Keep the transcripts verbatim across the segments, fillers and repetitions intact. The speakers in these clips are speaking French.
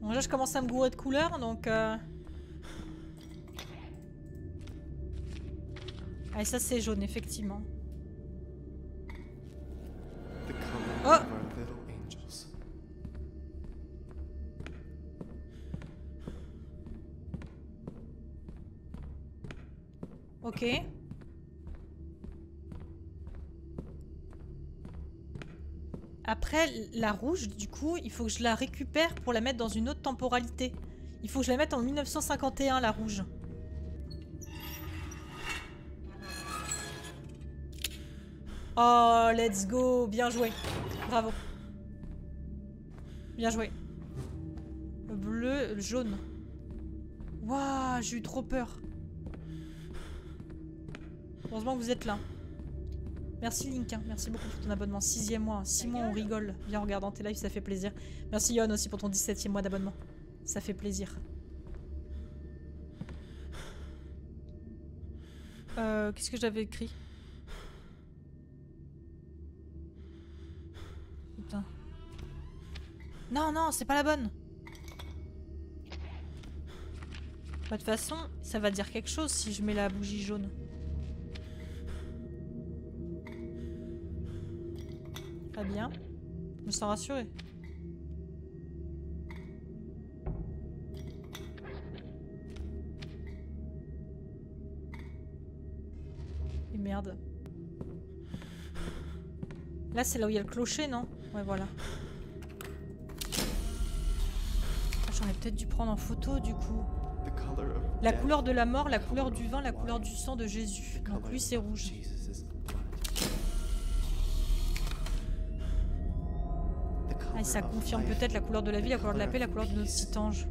Bon, déjà je commence à me gourer de couleurs donc... Euh... Allez, ça c'est jaune, effectivement. Oh! Ok. Après, la rouge, du coup, il faut que je la récupère pour la mettre dans une autre temporalité. Il faut que je la mette en mille neuf cent cinquante et un, la rouge. Oh, let's go! Bien joué. Bravo. Bien joué. Le bleu, le jaune. Waouh, j'ai eu trop peur. Heureusement que vous êtes là. Merci Link, hein. Merci beaucoup pour ton abonnement. Sixième mois, six mois on rigole. Viens regarder dans tes lives, ça fait plaisir. Merci Yon aussi pour ton dix-septième mois d'abonnement. Ça fait plaisir. Euh, qu'est-ce que j'avais écrit? Putain. Non, non, c'est pas la bonne. Bah, de toute façon, ça va dire quelque chose si je mets la bougie jaune. Très bien. Je me sens rassurée. Et merde. Là, c'est là où il y a le clocher, non? Ouais, voilà. J'aurais peut-être dû prendre en photo, du coup. La couleur de la mort, la couleur du vin, la couleur du sang de Jésus. Donc lui, c'est rouge. Ah, et ça confirme peut-être la couleur de la vie, la couleur de la paix, la couleur de notre petit ange.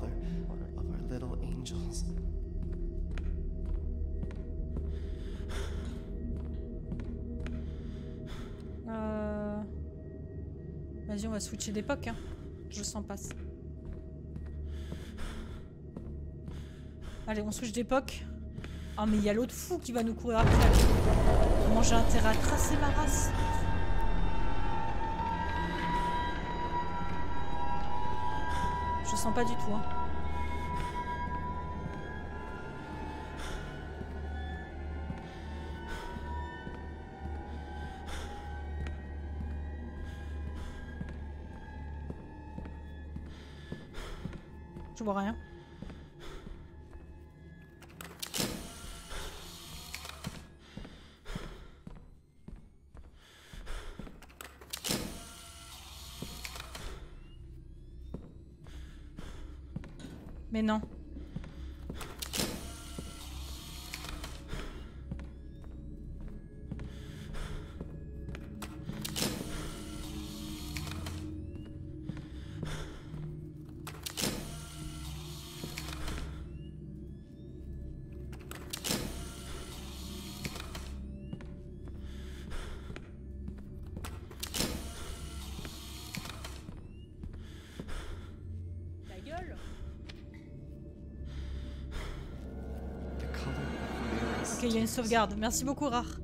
Euh... Vas-y, on va switcher d'époque, hein. Je sens passe. Allez, on switch d'époque. Oh, mais il y a l'autre fou qui va nous courir après. Comment j'ai intérêt à tracer ma race? Je sens pas du tout, hein. Je vois rien. Mais non. Ta gueule. Ok, il y a une sauvegarde. Merci beaucoup, Rare.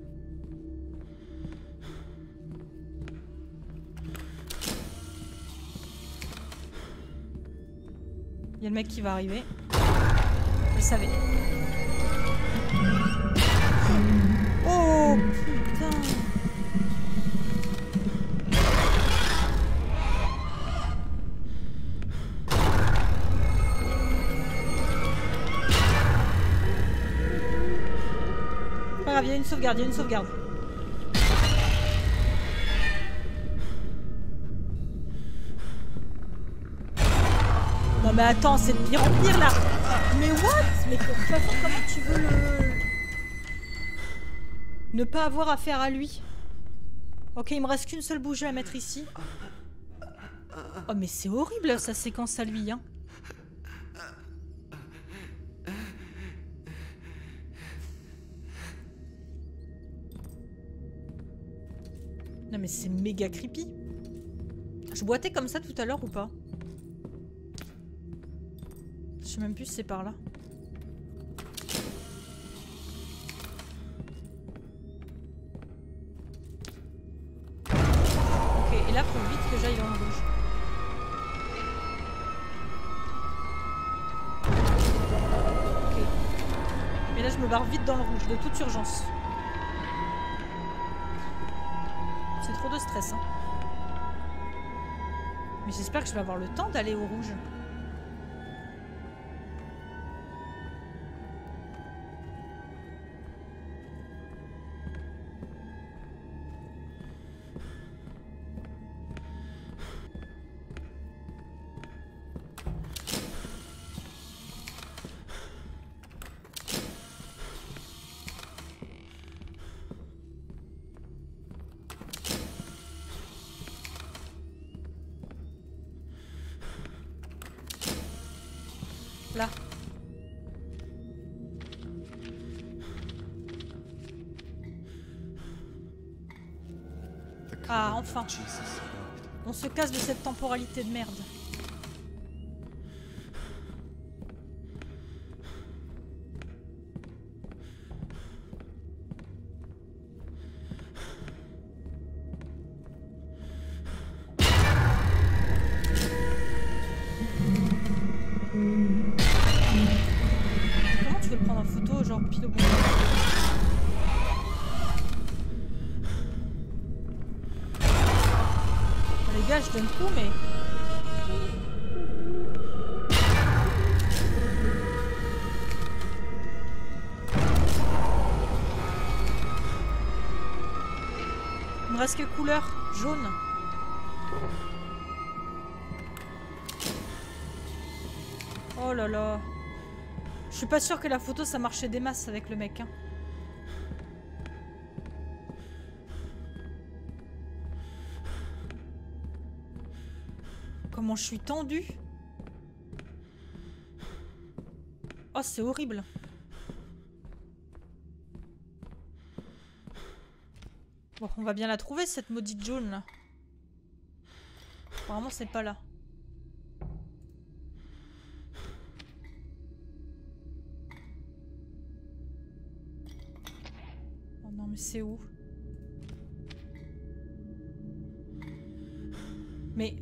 Il y a le mec qui va arriver. Je le savais. Oh putain. Pas grave, il y a une sauvegarde, il y a une sauvegarde. Non mais attends, c'est de pire en pire là. Mais what? Mais de toute façon, comment tu veux le... ne pas avoir affaire à lui? Ok, il me reste qu'une seule bougie à mettre ici. Oh mais c'est horrible sa séquence à lui, hein. Non mais c'est méga creepy. Je boitais comme ça tout à l'heure ou pas? Je sais même plus si c'est par là. Ok, et là faut vite que j'aille dans le rouge. je me barre vite dans le rouge, de toute urgence. C'est trop de stress, hein. Mais j'espère que je vais avoir le temps d'aller au rouge. Là. Ah, enfin. On se casse de cette temporalité de merde. Comment tu veux le prendre en photo, genre pile au bon moment? Les gars, je donne tout, mais... Il me reste que couleur jaune. Oh là là. Je suis pas sûre que la photo ça marchait des masses avec le mec, hein. Comment je suis tendue. Oh, c'est horrible. Bon, on va bien la trouver, cette maudite jaune, là. Apparemment, c'est pas là. Oh non, mais c'est où? Mais...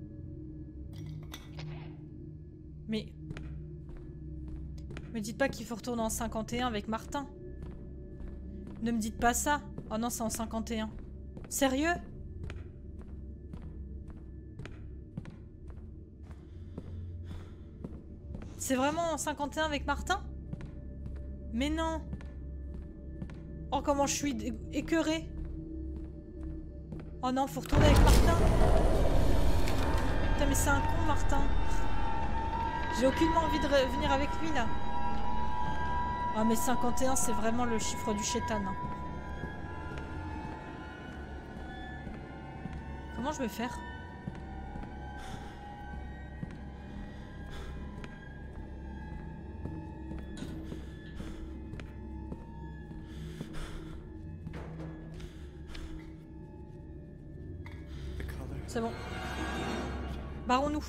Mais... Me dites pas qu'il faut retourner en cinquante et un avec Martin. Ne me dites pas ça. Oh non, c'est en cinquante et un. Sérieux? C'est vraiment en cinquante et un avec Martin? Mais non. Oh, comment je suis écœurée. Oh non, faut retourner avec Martin. Putain, mais c'est un con, Martin. J'ai aucunement envie de venir avec lui, là. Ah, mais cinquante et un, c'est vraiment le chiffre du chétan. Hein. Comment je vais faire? C'est bon. Barrons-nous.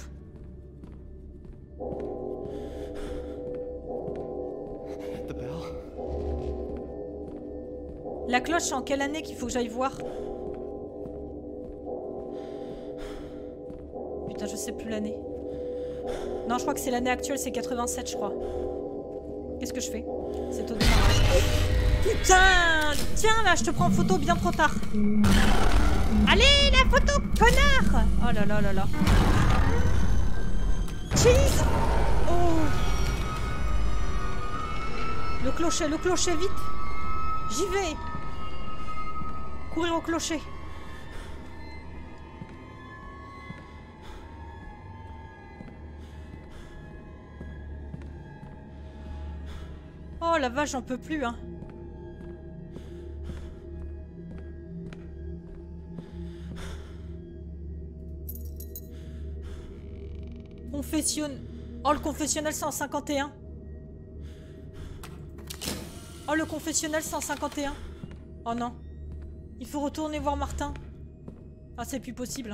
La cloche, c'est en quelle année qu'il faut que j'aille voir? Putain, je sais plus l'année. Non, je crois que c'est l'année actuelle, c'est quatre-vingt-sept, je crois. Qu'est-ce que je fais? C'est au démarrage. Putain! Tiens, là, je te prends en photo bien trop tard. Allez, la photo, connard! Oh là là là là. Cheese! Oh! Le clocher, le clocher, vite! J'y vais! Courir au clocher. Oh la vache, j'en peux plus, hein. Confession... Oh, le confessionnel, c'est en cinquante et un. Oh, le confessionnel, c'est en cinquante et un. Oh non. Il faut retourner voir Martin. Ah, c'est plus possible. Hein.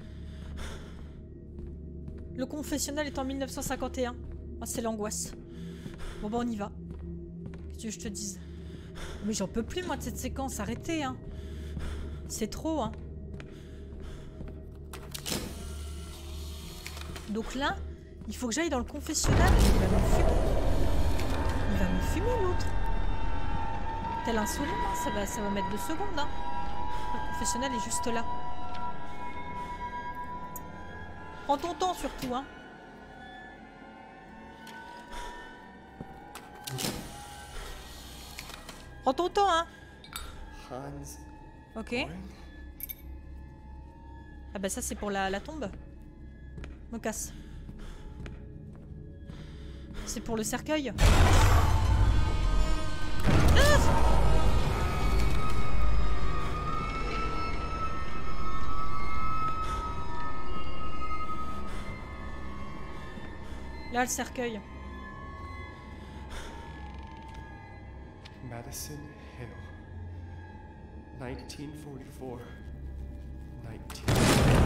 Le confessionnel est en mille neuf cent cinquante et un. Ah, c'est l'angoisse. Bon, bah, on y va. Qu'est-ce que je te dise? Mais j'en peux plus, moi, de cette séquence. Arrêtez, hein. C'est trop, hein. Donc là, il faut que j'aille dans le confessionnal. Il va me fumer. Il va me fumer, l'autre. tel insolent, hein. ça, va, ça va mettre deux secondes. Hein. Le professionnel est juste là. Prends ton temps surtout, hein. Prends ton temps, hein. Hans. Ok. Ah bah ça c'est pour la, la tombe. Me casse. C'est pour le cercueil. Ah! Là le cercueil. Madison Hill. nineteen forty-four. nineteen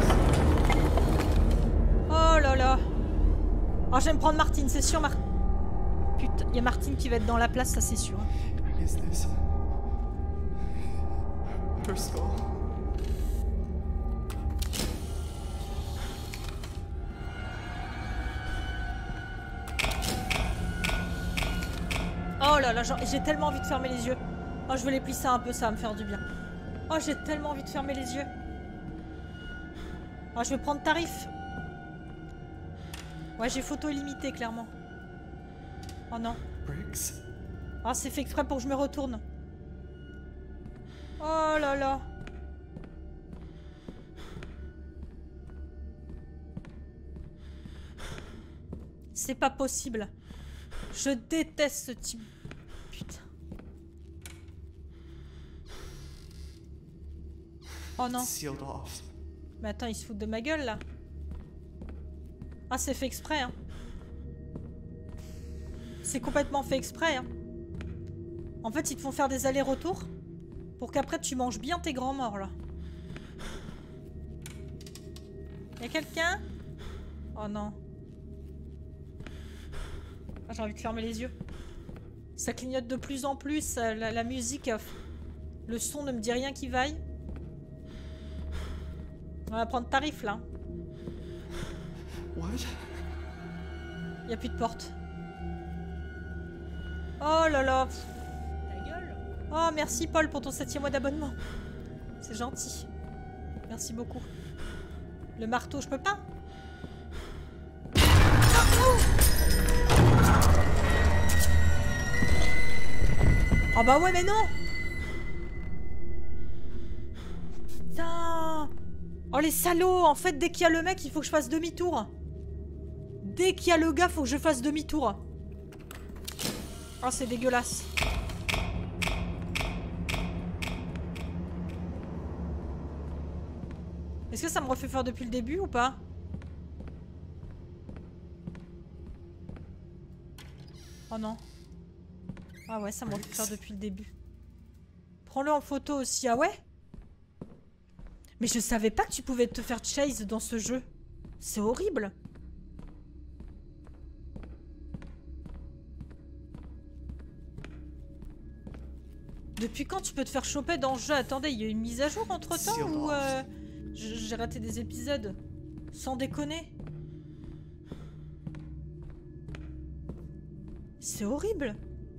Oh là là. Oh, je vais me prendre Martine, c'est sûr. Mar... Putain, il y a Martine qui va être dans la place, ça c'est sûr. Is this her skull? Oh là là, j'ai tellement envie de fermer les yeux. Oh, je vais les plisser un peu, ça va me faire du bien. Oh, j'ai tellement envie de fermer les yeux. Oh, je vais prendre tarif. Ouais, j'ai photo illimitée, clairement. Oh non. Briggs. Oh, c'est fait exprès pour que je me retourne. Oh là là. C'est pas possible. Je déteste ce type. Putain. Oh non. Sealed off. Mais attends, ils se foutent de ma gueule là. Ah, c'est fait exprès, hein. C'est complètement fait exprès, hein. En fait, ils te font faire des allers-retours pour qu'après tu manges bien tes grands morts là. Y'a quelqu'un? Oh non. Ah, j'ai envie de fermer les yeux. Ça clignote de plus en plus. La, la musique, le son ne me dit rien qui vaille. On va prendre tarif là. What? Y a plus de porte. Oh là là. Ta gueule. Oh merci Paul pour ton septième mois d'abonnement. C'est gentil. Merci beaucoup. Le marteau, je peux pas. Oh bah ouais mais non. Putain. Oh les salauds. En fait dès qu'il y a le mec il faut que je fasse demi-tour. Dès qu'il y a le gars faut que je fasse demi-tour. Oh c'est dégueulasse. Est-ce que ça me refait faire depuis le début ou pas? Oh non. Ah ouais, ça me refait faire depuis le début. Prends-le en photo aussi. Ah ouais? Mais je savais pas que tu pouvais te faire chase dans ce jeu. C'est horrible. Depuis quand tu peux te faire choper dans le jeu? Attendez, il y a eu une mise à jour entre temps ou euh, j'ai raté des épisodes? Sans déconner. C'est horrible.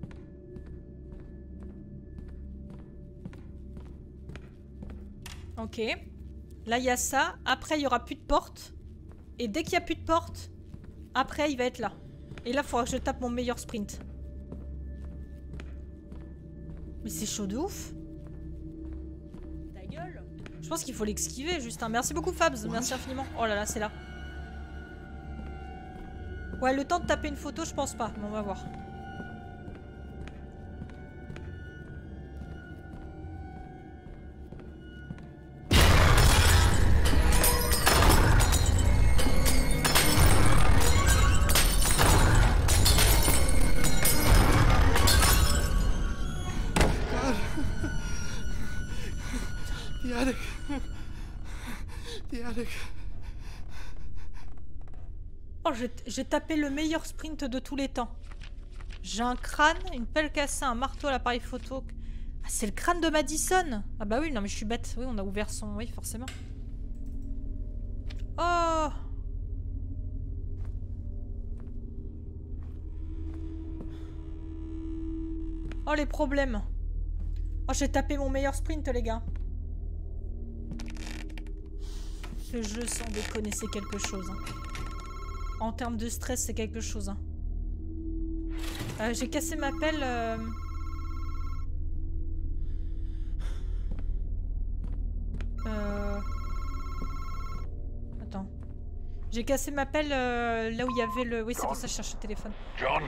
Ok. Là, il y a ça. Après, il y aura plus de porte. Et dès qu'il n'y a plus de porte, après, il va être là. Et là, il faudra que je tape mon meilleur sprint. Mais c'est chaud de ouf. Ta gueule. Je pense qu'il faut l'esquiver, juste. Hein. Merci beaucoup, Fabs. Merci infiniment. Oh là là, c'est là. Ouais, le temps de taper une photo, je pense pas. Mais on va voir. The attic. The attic. Oh, j'ai tapé le meilleur sprint de tous les temps. J'ai un crâne, une pelle cassée, un marteau à l'appareil photo. Ah, c'est le crâne de Madison. Ah bah oui, non mais je suis bête. Oui, on a ouvert son... Oui, forcément. Oh. Oh, les problèmes. Oh, j'ai tapé mon meilleur sprint, les gars. Ce jeu, sans déconner, c'est quelque chose. Hein. En termes de stress, c'est quelque chose. Hein. Euh, j'ai cassé ma pelle... Euh... Euh... Attends. J'ai cassé ma pelle euh, là où il y avait le... Oui, c'est pour ça que je cherche le téléphone. John,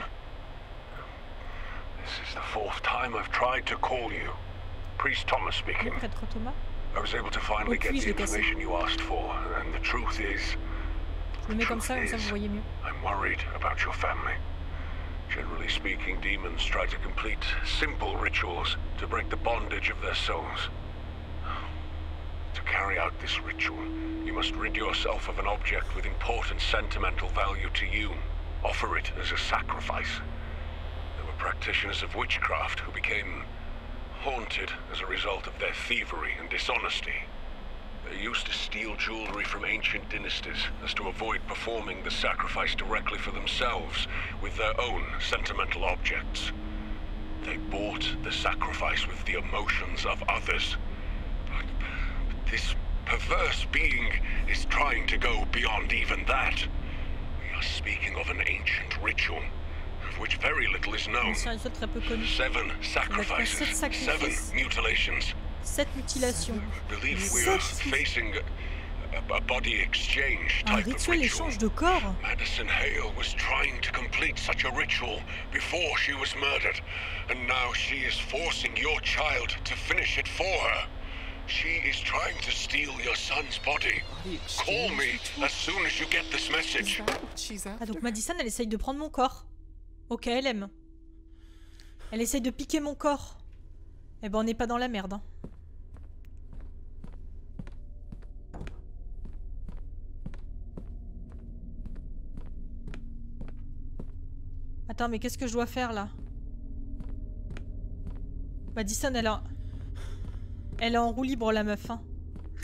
this is the fourth time I've tried to call you. Priest Thomas speaking. Prêtre Thomas. I was able to finally get the information you asked for, and the truth is... Je le mets comme ça, comme ça vous voyez mieux. I'm worried about your family. Generally speaking, demons try to complete simple rituals to break the bondage of their souls. To carry out this ritual, you must rid yourself of an object with important sentimental value to you. Offer it as a sacrifice. There were practitioners of witchcraft who became haunted as a result of their thievery and dishonesty. They used to steal jewelry from ancient dynasties as to avoid performing the sacrifice directly for themselves with their own sentimental objects. They bought the sacrifice with the emotions of others. But this perverse being is trying to go beyond even that. We are speaking of an ancient ritual, of which very little is known. Seven sacrifices, seven mutilations. Sept mutilations. Believe we are facing a, a body exchange Un type of rituel ritual. échange de corps. Madison Hale was trying to complete such a ritual before she was murdered, and now she is forcing your child to finish it for her. She is trying to steal your son's body. Call me as soon as you get this message. Ah, donc Madison, elle essaye de prendre mon corps. Ok, elle aime. Elle essaye de piquer mon corps. Eh ben, on n'est pas dans la merde. Hein. Attends, mais qu'est-ce que je dois faire, là? Madison, elle a... Elle est en roue libre, la meuf, hein.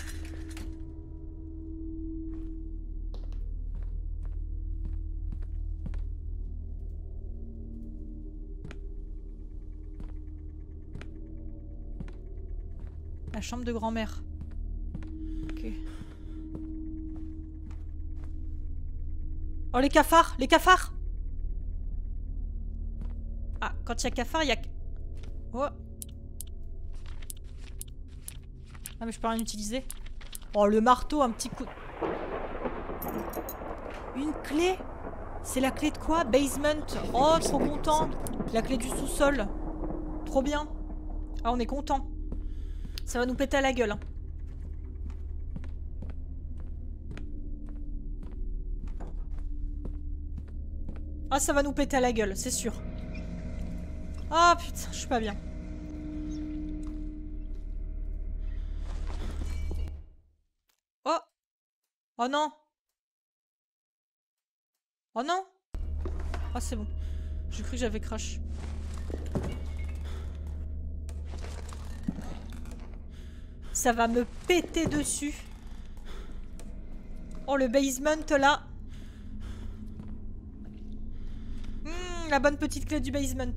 La chambre de grand-mère. Ok. Oh, les cafards! Les cafards! Ah, quand il y a cafard, il y a... Oh! Ah, mais je peux rien utiliser. Oh, le marteau, un petit coup... Une clé? C'est la clé de quoi? Basement. Oh, trop content. La clé du sous-sol. Trop bien. Ah, on est content. Ça va nous péter à la gueule. Hein. Ah, ça va nous péter à la gueule, c'est sûr. Ah, oh, putain, je suis pas bien. Oh! Oh non! Oh non! Ah, c'est bon. J'ai cru que j'avais crash. Ça va me péter dessus. Oh, le basement, là. Mmh, la bonne petite clé du basement.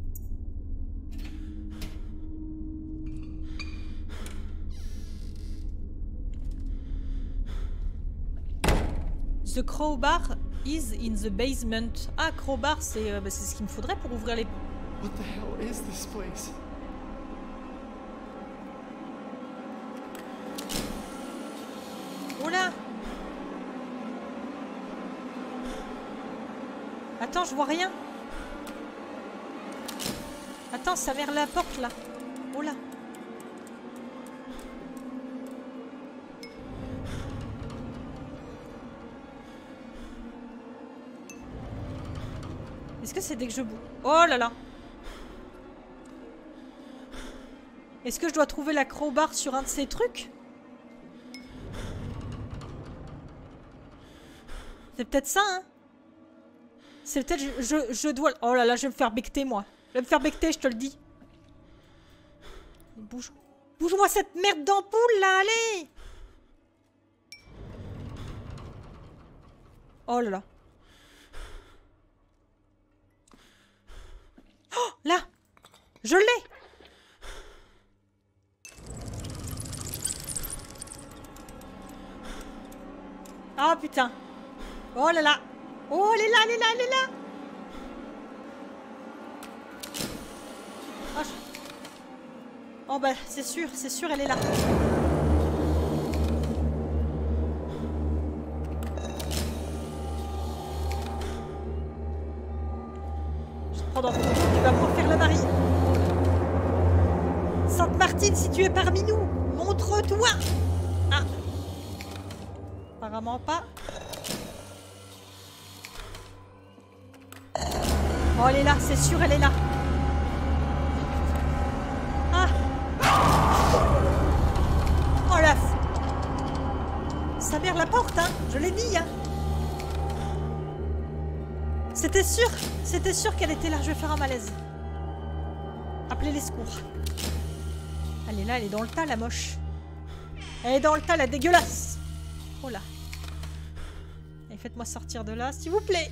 The crowbar is in the basement. Ah, crowbar, c'est euh, bah, c'est ce qu'il me faudrait pour ouvrir les... What the hell is this place? Oh là! Attends, je vois rien. Attends, ça mère la porte là. Oh là. Est-ce que c'est dès que je bouge? Oh là là. Est-ce que je dois trouver la crowbar sur un de ces trucs? C'est peut-être ça, hein? C'est peut-être... Je, je, je dois... Oh là là, je vais me faire becter, moi. Je vais me faire becter, je te le dis. Bouge. Bouge-moi cette merde d'ampoule, là, allez! Oh là là. Oh, là! Je l'ai! Ah putain. Oh là là. Oh, elle est là, elle est là, elle est là. Oh, je... oh bah c'est sûr, c'est sûr, elle est là. Je te prends dans ton dos, tu vas pouvoir faire la Marie. Sainte Martine, si tu es parmi nous, montre-toi. Ah. Apparemment pas. Oh, elle est là, c'est sûr, elle est là. Ah. Oh la f... sa mère la porte, hein. Je l'ai dit, hein. C'était sûr, c'était sûr qu'elle était là. Je vais faire un malaise. Appelez les secours. Elle est là, elle est dans le tas, la moche. Elle est dans le tas, la dégueulasse. Oh là. Et faites-moi sortir de là, s'il vous plaît.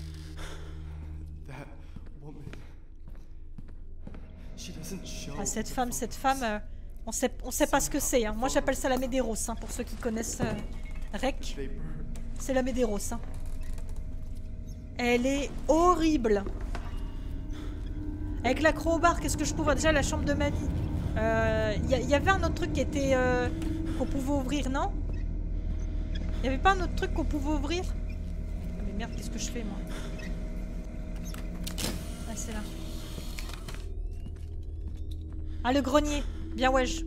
Ah, cette femme, cette femme, euh, on sait, on sait pas ce que c'est. Hein. Moi, j'appelle ça la Medeiros, hein, pour ceux qui connaissent euh, Rec. C'est la Medeiros. Hein. Elle est horrible. Avec la crowbar, qu'est-ce que je pouvais... Déjà, la chambre de mamie. Il euh, y, y avait un autre truc qui était... Euh, qu'on pouvait ouvrir, non? Il y avait pas un autre truc qu'on pouvait ouvrir? Mais merde, qu'est-ce que je fais, moi? Ah, c'est là. Ah, le grenier. Bien, wesh.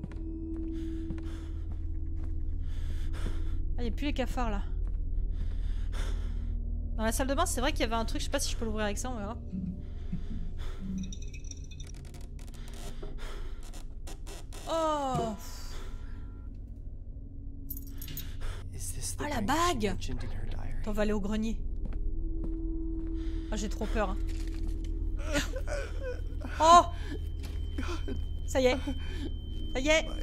Ah, il n'y a plus les cafards, là. Dans la salle de bain, c'est vrai qu'il y avait un truc. Je sais pas si je peux l'ouvrir avec ça, on verra. Oh. Ah, la bague. On va aller au grenier. Oh, j'ai trop peur. Hein. Oh. Ça y est. Ça y est.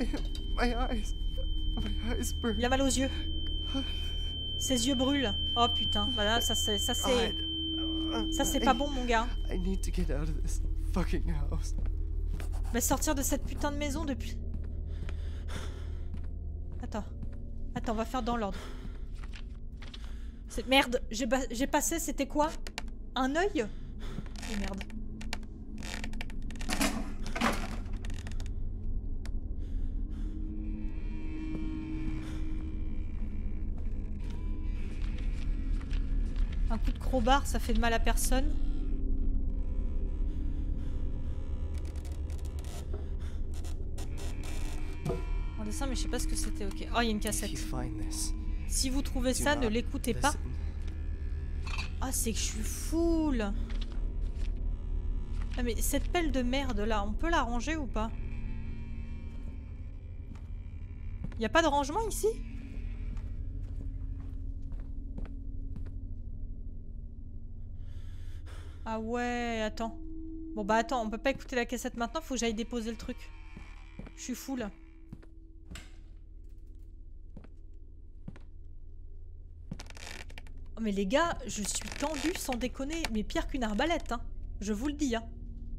Il a mal aux yeux. Ses yeux brûlent. Oh putain. Voilà, ça c'est... Ça c'est... Ça c'est pas bon, mon gars. Mais sortir de cette putain de maison depuis... Attends. Attends, on va faire dans l'ordre. Merde, j'ai passé, c'était quoi? Un œil? Oh merde. Un coup de crowbar, ça fait de mal à personne. En dessin, mais je sais pas ce que c'était. Ok. Oh, il y a une cassette. Si vous trouvez ça, ne l'écoutez pas. Ah, c'est que je suis full. Ah, mais cette pelle de merde là, on peut la ranger ou pas? Y a pas de rangement ici? Ah ouais, attends. Bon bah attends, on peut pas écouter la cassette maintenant, faut que j'aille déposer le truc. Je suis full. Oh mais les gars, je suis tendue sans déconner, mais pire qu'une arbalète, hein. Je vous le dis, hein.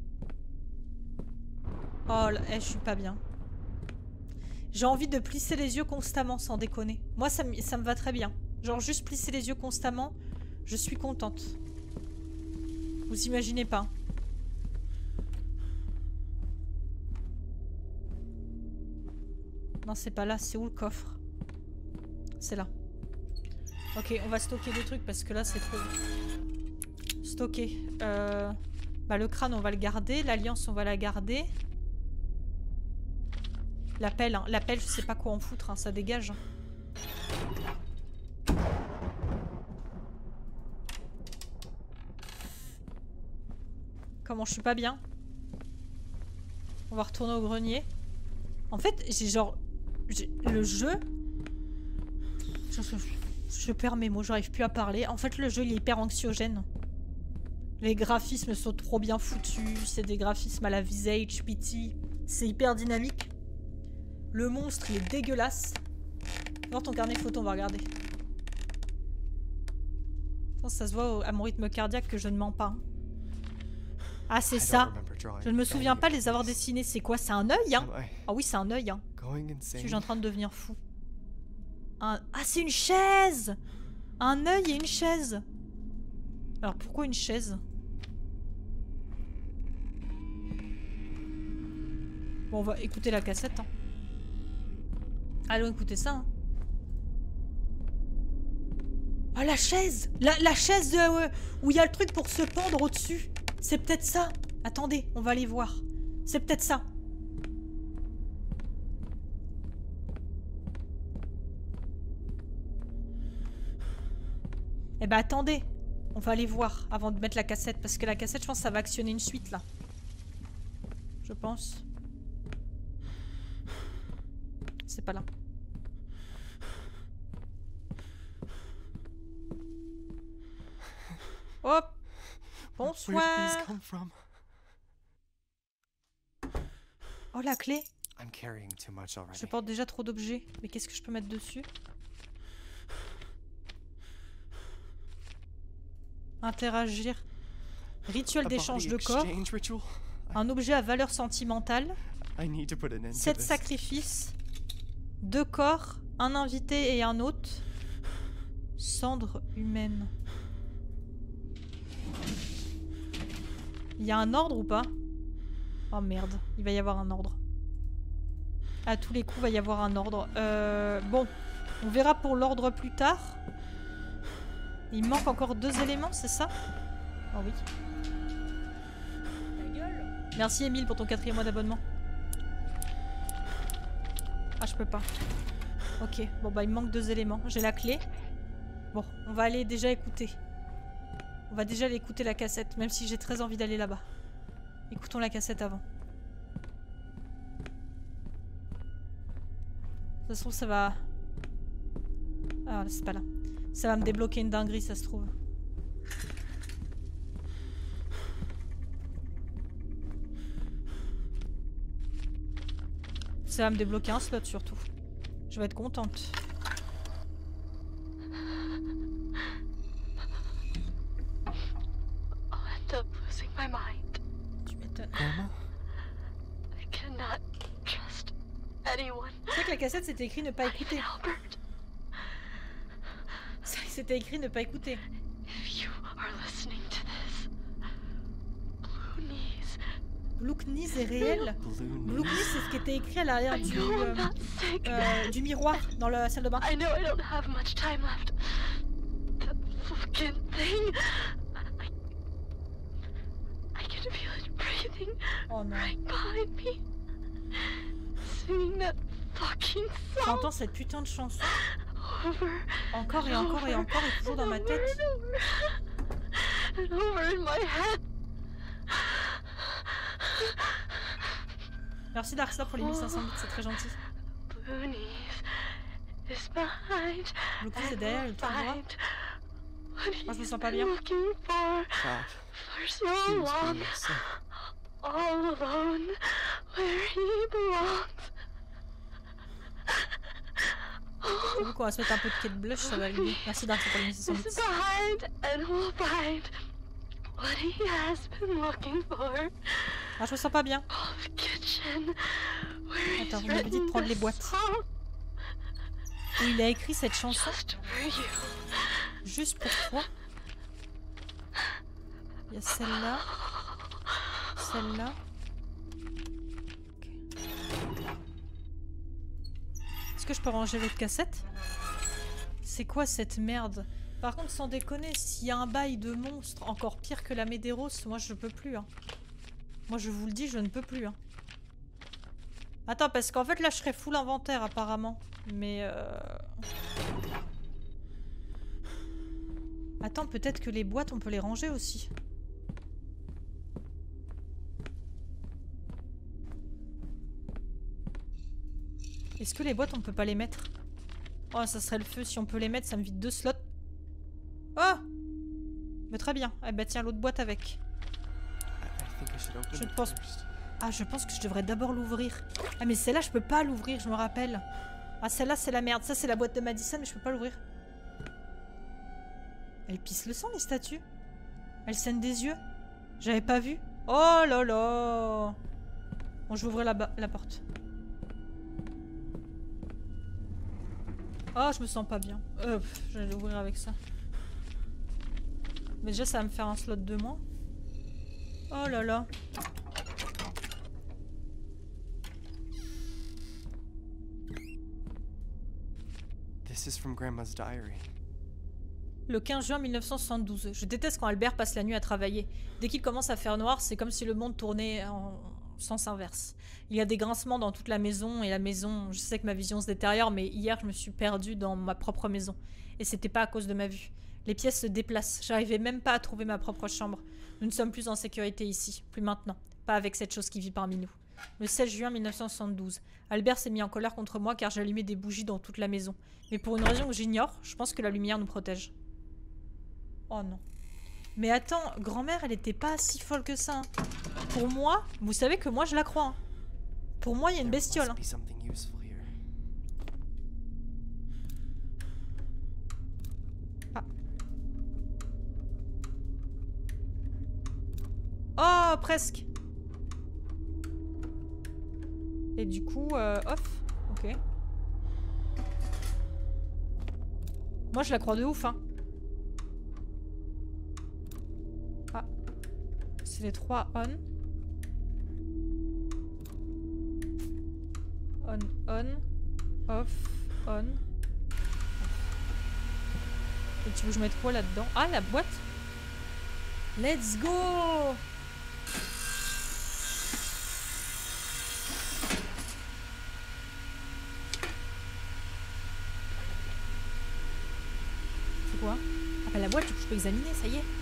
Oh là, eh, je suis pas bien. J'ai envie de plisser les yeux constamment sans déconner. Moi ça, ça me va très bien. Genre juste plisser les yeux constamment, je suis contente. Vous imaginez pas. Non, c'est pas là. C'est où le coffre? C'est là. Ok, on va stocker des trucs parce que là, c'est trop... Stocker. Euh... Bah, le crâne, on va le garder. L'alliance, on va la garder. La pelle, hein. La pelle, je sais pas quoi en foutre. Hein. Ça dégage. Hein. Comment je suis pas bien. On va retourner au grenier. En fait, j'ai genre... Le jeu... Je, je, je perds mes mots, j'arrive plus à parler. En fait, le jeu, il est hyper anxiogène. Les graphismes sont trop bien foutus. C'est des graphismes à la Visage, Pity. C'est hyper dynamique. Le monstre, il est dégueulasse. Dans ton carnet photo, on va regarder. Ça se voit à mon rythme cardiaque que je ne mens pas. Hein. Ah, c'est ça. Je ne me souviens pas les avoir dessinés. C'est quoi? C'est un œil, hein? Ah oui, c'est un œil, hein. Je suis en train de devenir fou. Un... Ah, c'est une chaise! Un œil et une chaise. Alors pourquoi une chaise? Bon, on va écouter la cassette. Hein. Allons écouter ça. Hein. Ah, la chaise La, la chaise euh, où il y a le truc pour se pendre au-dessus. C'est peut-être ça. Attendez, on va aller voir. C'est peut-être ça. Eh ben attendez. On va aller voir avant de mettre la cassette. Parce que la cassette, je pense que ça va actionner une suite là. Je pense. C'est pas là. Hop. Bonsoir. Oh la clé. Je porte déjà trop d'objets. Mais qu'est-ce que je peux mettre dessus? Interagir. Rituel d'échange de corps. Un objet à valeur sentimentale. Sept sacrifices. Deux corps. Un invité et un hôte. Cendre humaine. Il y a un ordre ou pas? Oh merde, il va y avoir un ordre. À tous les coups, il va y avoir un ordre. Euh, bon, on verra pour l'ordre plus tard. Il manque encore deux éléments, c'est ça? Oh oui. Ta gueule. Merci Emile pour ton quatrième mois d'abonnement. Ah, je peux pas. Ok, bon bah il me manque deux éléments. J'ai la clé. Bon, on va aller déjà écouter. On va déjà aller écouter la cassette, même si j'ai très envie d'aller là-bas. Écoutons la cassette avant. De toute façon, ça va... Ah, c'est pas là. Ça va me débloquer une dinguerie, ça se trouve. Ça va me débloquer un slot, surtout. Je vais être contente. Tu m'étonnes. Tu sais que la cassette c'était écrit ne pas écouter. C'était écrit ne pas écouter. Blue Knees est réel. Blue Knees c'est ce qui était écrit à l'arrière du, euh, euh, du miroir dans la salle de bain. Oh non. J'entends cette putain de chanson. Encore et encore et encore et toujours dans ma tête. Merci Darksa pour les mille cinq cents bits, c'est très gentil. Le coup c'est derrière le tour droit. Moi je me sens pas bien. All alone, where he belongs. C'est vu qu'on va se mettre un peu de Kate Blush, ça va aller. Merci Dark pour les mille six cents bits. Ah, je me sens pas bien. Attends, vous m'avez dit de prendre les boîtes. Et il a écrit cette chanson juste pour toi. Il y a celle-là. Celle-là. Okay. Est-ce que je peux ranger l'autre cassette? C'est quoi cette merde? Par contre, sans déconner, s'il y a un bail de monstre encore pire que la Medeiros, moi je peux plus. Hein. Moi je vous le dis, je ne peux plus. Hein. Attends, parce qu'en fait là je serais full inventaire apparemment. Mais euh... Attends, peut-être que les boîtes on peut les ranger aussi. Est-ce que les boîtes on peut pas les mettre? Oh ça serait le feu si on peut les mettre, ça me vide deux slots. Oh mais très bien. Eh ben tiens l'autre boîte avec. Je pense... Ah je pense que je devrais d'abord l'ouvrir. Ah mais celle-là je peux pas l'ouvrir, je me rappelle. Ah celle-là c'est la merde, ça c'est la boîte de Madison mais je peux pas l'ouvrir. Elle pisse le sang les statues. Elle saigne des yeux. J'avais pas vu. Oh là là. Bon je vais ouvrir la, la porte. Oh, je me sens pas bien. Euh, pff, je vais l'ouvrir avec ça. Mais déjà, ça va me faire un slot de moins. Oh là là. This is from Grandma's diary. Le quinze juin mille neuf cent soixante-douze. Je déteste quand Albert passe la nuit à travailler. Dès qu'il commence à faire noir, c'est comme si le monde tournait en sens inverse. Il y a des grincements dans toute la maison et la maison, je sais que ma vision se détériore, mais hier je me suis perdue dans ma propre maison. Et c'était pas à cause de ma vue. Les pièces se déplacent. J'arrivais même pas à trouver ma propre chambre. Nous ne sommes plus en sécurité ici. Plus maintenant. Pas avec cette chose qui vit parmi nous. Le seize juin mille neuf cent soixante-douze. Albert s'est mis en colère contre moi car j'allumais des bougies dans toute la maison. Mais pour une raison que j'ignore, je pense que la lumière nous protège. Oh non. Mais attends, grand-mère, elle était pas si folle que ça. Hein. Pour moi, vous savez que moi je la crois. Hein. Pour moi, il y a une bestiole. Hein. Ah. Oh, presque. Et du coup, euh, off. Ok. Moi, je la crois de ouf, hein. Ah. C'est les trois on. On, on, off, on. Et tu veux que je mette quoi là-dedans? Ah, la boîte. Let's go! C'est quoi? Ah bah la boîte, du coup, je peux examiner, ça y est.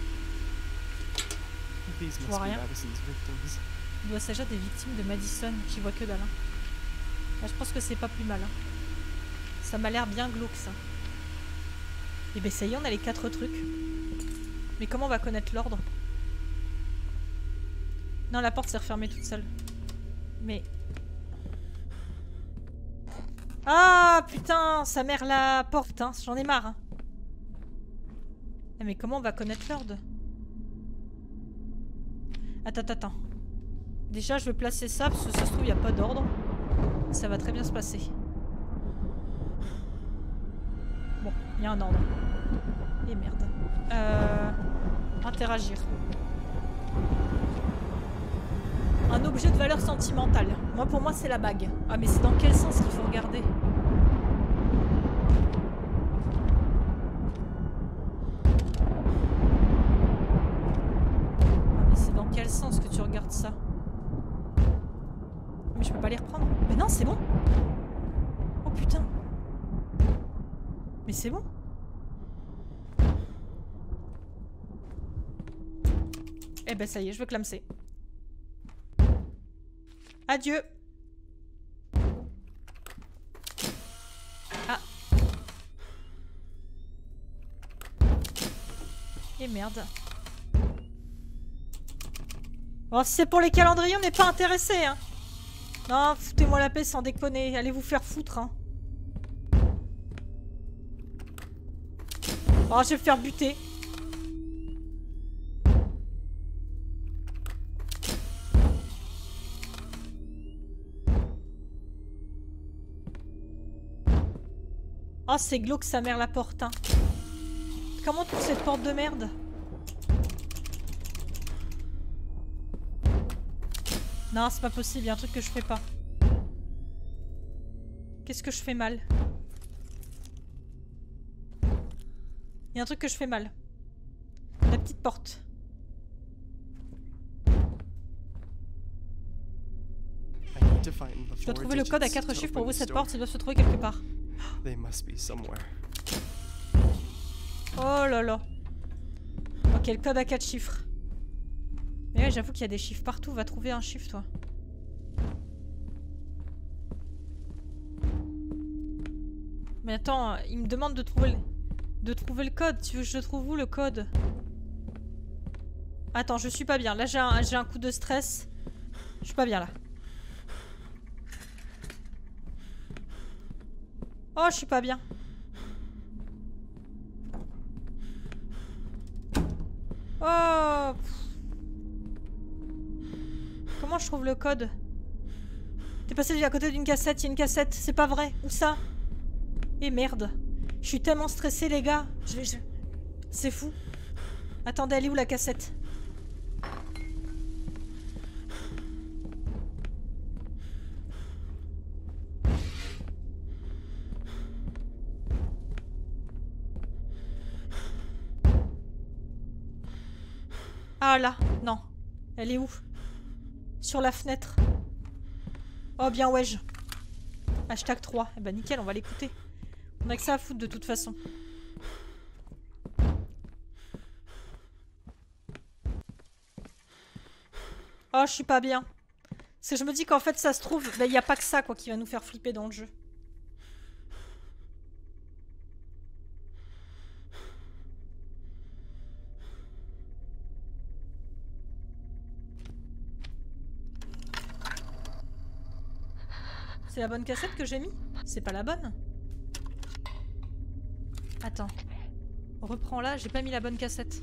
Je vois rien. Il doit s'agir des victimes de Madison. J'y vois que dalle. Hein. Là, je pense que c'est pas plus mal. Hein. Ça m'a l'air bien glauque, ça. Et ben ça y est, on a les quatre trucs. Mais comment on va connaître l'ordre? Non, la porte s'est refermée toute seule. Mais... Ah, putain, sa mère la porte, hein. J'en ai marre. Hein. Mais comment on va connaître l'ordre? Attends, attends, attends. Déjà, je vais placer ça, parce que ça se trouve, il n'y a pas d'ordre. Ça va très bien se passer. Bon, il y a un ordre. Et merde. Euh... Interagir. Un objet de valeur sentimentale. Moi, pour moi, c'est la bague. Ah, mais c'est dans quel sens qu'il faut regarder? Ah, mais c'est dans quel sens que tu regardes ça? Mais je peux pas les reprendre. Mais non, c'est bon. Oh putain. Mais c'est bon. Eh ben ça y est, je veux clamser. Adieu. Ah. Et merde. Oh, si c'est pour les calendriers, on n'est pas intéressé, hein. Non, foutez-moi la paix sans déconner. Allez vous faire foutre, hein. Oh, je vais me faire buter. Oh, c'est glauque sa mère la porte, hein. Comment on trouve cette porte de merde? Non, c'est pas possible, il y a un truc que je fais pas. Qu'est-ce que je fais mal? Il y a un truc que je fais mal. La petite porte. Je dois trouver le code à quatre chiffres pour ouvrir cette porte, il doit se trouver quelque part. Oh là là. Ok, le code à quatre chiffres. Mais ouais, j'avoue qu'il y a des chiffres partout. Va trouver un chiffre, toi. Mais attends, il me demande de trouver le... de trouver le code. Tu veux que je trouve où le code? Attends, je suis pas bien. Là, j'ai un... j'ai un coup de stress. Je suis pas bien, là. Oh, je suis pas bien. Oh. Comment je trouve le code? T'es passé à côté d'une cassette, il y a une cassette, c'est pas vrai. Où ça? Et merde. Je suis tellement stressée, les gars. Je vais... Je... C'est fou. Attendez, elle est où la cassette? Ah là, non. Elle est où? Sur la fenêtre. Oh bien ouais. Hashtag trois. Eh ben nickel, on va l'écouter. On a que ça à foutre de toute façon. Oh, je suis pas bien. C'est je me dis qu'en fait ça se trouve, il n'y a pas que ça quoi qui va nous faire flipper dans le jeu. C'est la bonne cassette que j'ai mis? C'est pas la bonne? Attends. Reprends-la, j'ai pas mis la bonne cassette.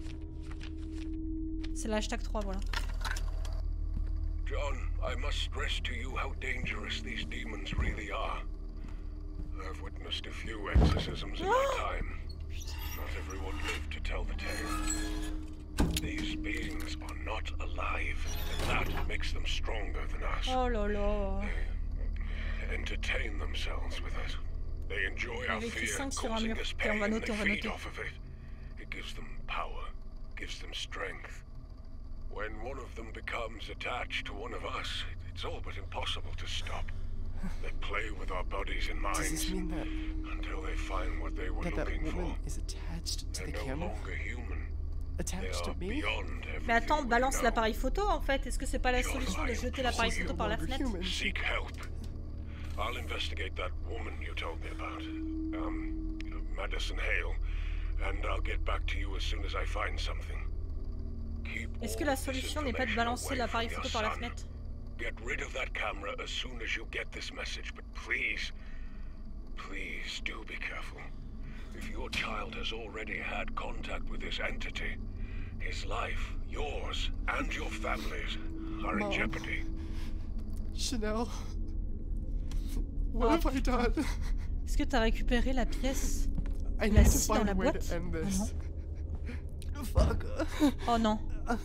C'est la hashtag trois, voilà. John, I must stress to you how dangerous these demons really are. I've witnessed a few exorcisms in my time. Not everyone lived to tell the tale. These beings are not alive, and that makes them stronger than us. Oh là là. They entertain themselves with us. They enjoy our fear, causing us pain, and they feed off of it. It gives them power, gives them strength. When one of them becomes attached to one of us, it's all but impossible to stop. They play with our bodies and minds. Does this mean that until they find what they were that, that looking woman for? is attached to They're the no camera? longer human. Attached to They are me? beyond Mais attends, everything we balance know. l'appareil photo en fait. Est-ce que c'est pas la solution de jeter l'appareil photo par la fenêtre? Seek help. I'll investigate that woman you told me about. Um, Madison Hale. And I'll get back to you as soon as I find something. Est-ce que la solution n'est pas de balancer l'appareil photo par la fenêtre? Get rid of that camera as soon as you get this message, but please, please do be careful. If your child has already had contact with this entity, his life, yours, and your family's are in Mom. jeopardy. Chanel, what Oh, have I done? Est-ce que t'as récupéré la pièce? I La need to scie dans find la a way boîte? to end Ah this. non. Fuck. Oh non.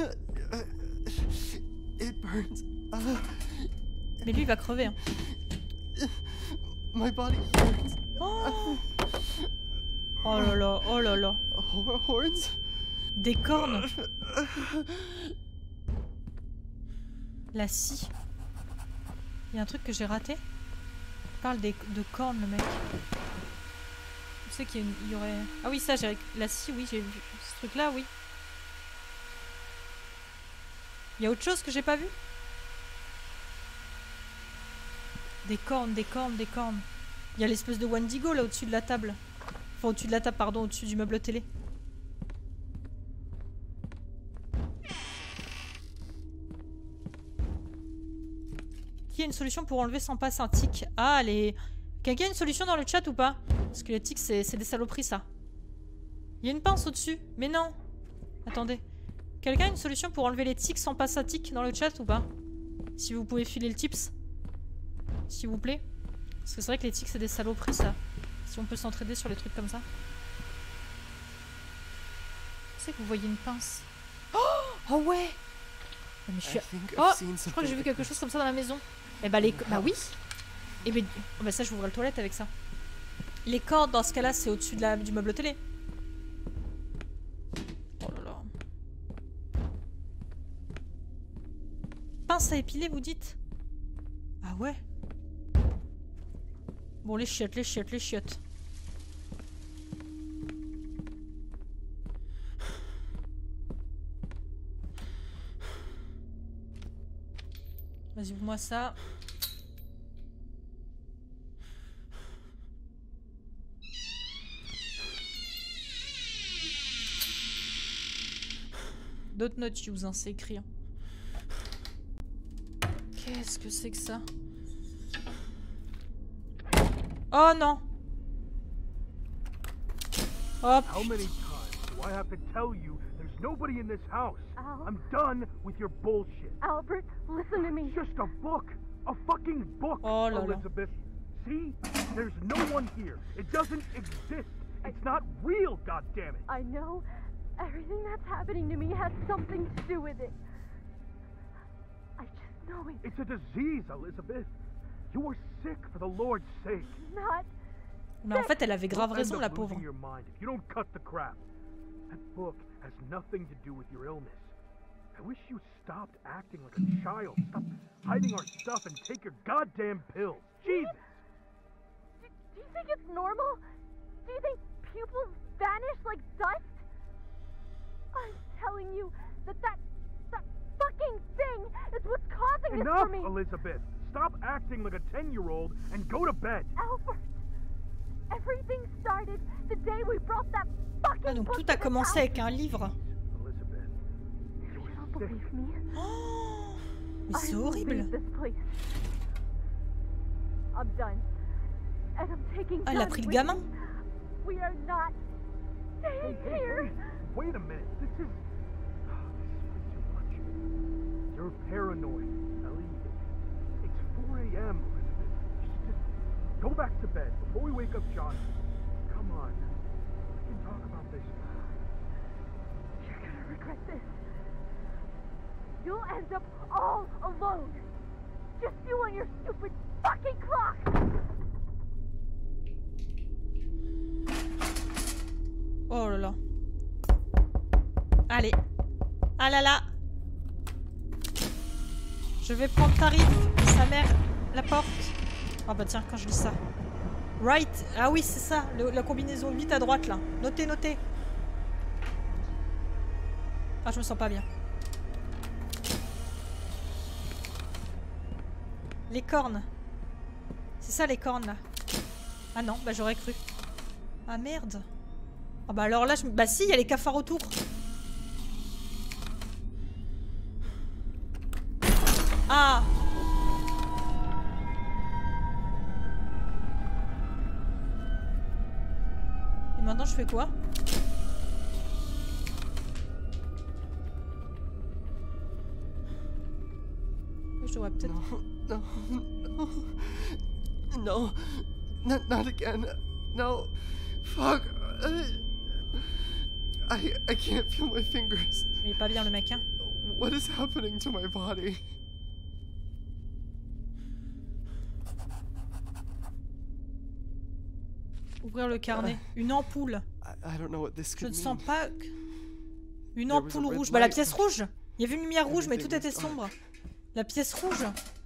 It burns. Uh, Mais lui il va crever. Hein. my body burns. Oh, oh là là, oh là là. Hor- Horns? Des cornes. La scie. Il y a un truc que j'ai raté. Il parle des, de cornes le mec. Tu sais qu'il y, a une- il y aurait... Ah oui ça, j'ai la scie, oui j'ai vu. Ce truc là, oui. Il y a autre chose que j'ai pas vu? Des cornes, des cornes, des cornes. Il y a l'espèce de Wendigo là au-dessus de la table. Enfin au-dessus de la table, pardon, au-dessus du meuble télé. Qui a une solution pour enlever sans passe un tic? Ah, les... Quelqu'un a une solution dans le chat ou pas? Parce que les tics, c'est des saloperies, ça. Il y a une pince au-dessus. Mais non. Attendez. Quelqu'un a une solution pour enlever les tics sans passe à tic dans le chat ou pas? Si vous pouvez filer le tips. S'il vous plaît. Parce que c'est vrai que les tics, c'est des saloperies, ça. Si on peut s'entraider sur les trucs comme ça. C'est que vous voyez une pince. Oh, oh ouais. Mais je suis... I think Oh, I've seen je crois que j'ai vu something quelque like chose comme ça dans la maison. Eh bah les... Bah oui. Et ben... Oh bah ça, je ouvrirai le toilette avec ça. Les cordes, dans ce cas-là, c'est au-dessus de la... du meuble télé. Oh là là. Pince à épiler, vous dites? Ah ouais. Bon, les chiottes, les chiottes, les chiottes. Vas-y, ouvre-moi ça. D'autres notes use, hein, c'est écrit. Hein. Qu'est-ce que c'est que ça? Oh non! Hop! How many times do I have to tell you there's nobody in this house? Al? I'm done with your bullshit. Albert, listen to me. It's just a book. A fucking book, Oh là là. Elizabeth. see? There's no one here. It doesn't exist. It's not real, goddammit. I know everything that's happening to me has something to do with it. I just know it. It's a disease, Elizabeth. You are sick for the Lord's sake. Not. Mais en fait, elle avait grave You'll raison, end la up pauvre. losing your mind if you don't cut the crap. That book has nothing to do with your illness. I wish you stopped acting like a child. Stop hiding our stuff and take your goddamn pills. Jesus! Do, do you think it's normal? Do you think pupils vanish like dust? I'm telling you that that, that fucking thing is what's causing this Enough, for me. Elizabeth! Stop acting like a ten-year-old and go to bed. Albert, everything started the day we brought that fucking Ah, donc book tout to a this commencé house. avec un livre. Elizabeth, you You were don't sick. believe me? Oh, mais c'est I will horrible. leave this place. I'm done. And I'm taking Ah, elle a John pris le with gamin. me. We are not Hey, staying hey, here. wait, wait a minute. This is... This is too much. You're paranoid, Ellie. It's four A M, Elizabeth. Just, just go back to bed before we wake up John. Come on. We can talk about this. You're gonna regret this. You'll end up all alone. Just you and your stupid fucking clock. Oh là là. Allez. Ah là là. Je vais prendre Tarif, sa mère, la porte. Ah bah tiens, quand je lis ça. Right. Ah oui, c'est ça, le, la combinaison huit à droite là. Notez, notez. Ah, je me sens pas bien. Les cornes. C'est ça les cornes là. Ah non, bah j'aurais cru. Ah merde. Ah bah alors là, je... bah si, il y a les cafards autour. Ah. Et maintenant je fais quoi? Je devrais peut-être... No, no, no, no, not, not again. No, fuck. Uh, I, I can't feel my fingers. Il est pas bien le mec, hein. What is happening to my body? Ouvrir le carnet. Une ampoule. I, I don't know what this Je could ne mean. sens pas... que- Une There was a ampoule red rouge. Bah la light. pièce rouge. Il y avait une lumière rouge, mais tout Everything était was dark. sombre. La pièce rouge.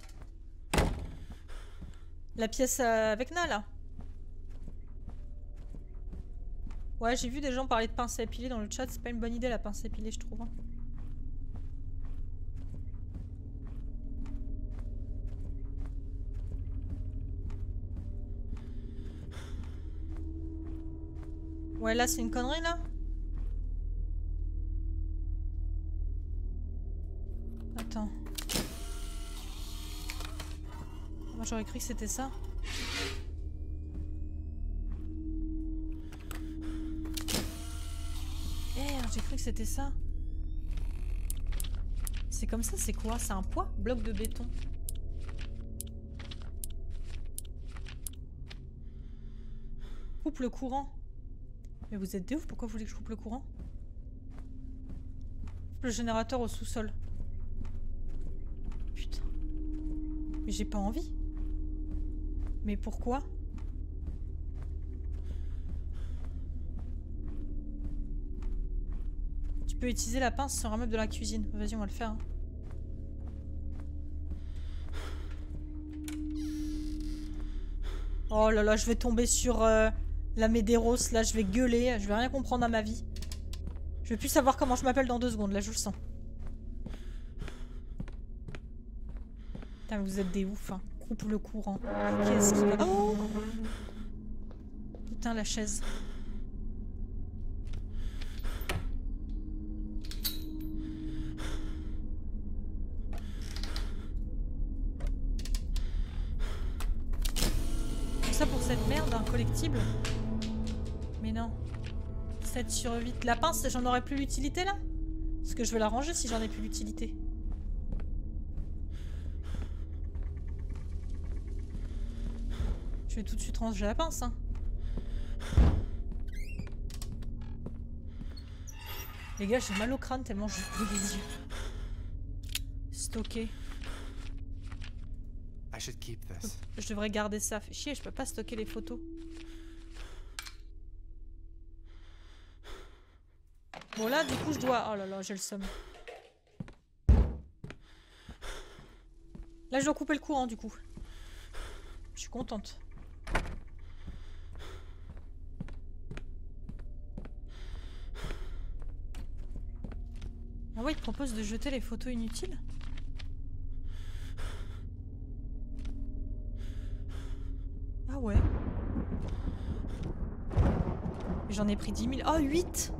La pièce euh, avec Nala. Ouais, j'ai vu des gens parler de pince à épiler dans le chat. C'est pas une bonne idée la pince à épiler, je trouve. hein. Ouais, là, c'est une connerie, là. Attends. Moi, j'aurais cru que c'était ça. Merde, j'ai cru que c'était ça. C'est comme ça, c'est quoi? C'est un poids? Bloc de béton. Coupe le courant. Mais vous êtes des ouf, pourquoi vous voulez que je coupe le courant? Le générateur au sous-sol. Putain. Mais j'ai pas envie. Mais pourquoi? Tu peux utiliser la pince sur un meuble de la cuisine. Vas-y, on va le faire. hein. Oh là là, je vais tomber sur euh, la Medeiros. Là, je vais gueuler. Je vais rien comprendre à ma vie. Je vais plus savoir comment je m'appelle dans deux secondes. Là, je le sens. Putain, vous êtes des ouf, hein. Coupe le courant. Qu'est-ce qui va... Oh putain, la chaise. Tout ça pour cette merde, un collectible. Mais non. sept sur huit. La pince, j'en aurais plus l'utilité là? Parce que je vais la ranger si j'en ai plus l'utilité. Je vais tout de suite ranger la pince, hein. Les gars, j'ai mal au crâne tellement je brûle les yeux. Stocker. I should keep this. Je devrais garder ça. Fait chier, je peux pas stocker les photos. Bon là, du coup, je dois... Oh là là, j'ai le seum. Là, je dois couper le courant, du coup. Je suis contente. Ah ouais, il te propose de jeter les photos inutiles? Ah ouais. J'en ai pris dix mille. Oh, huit!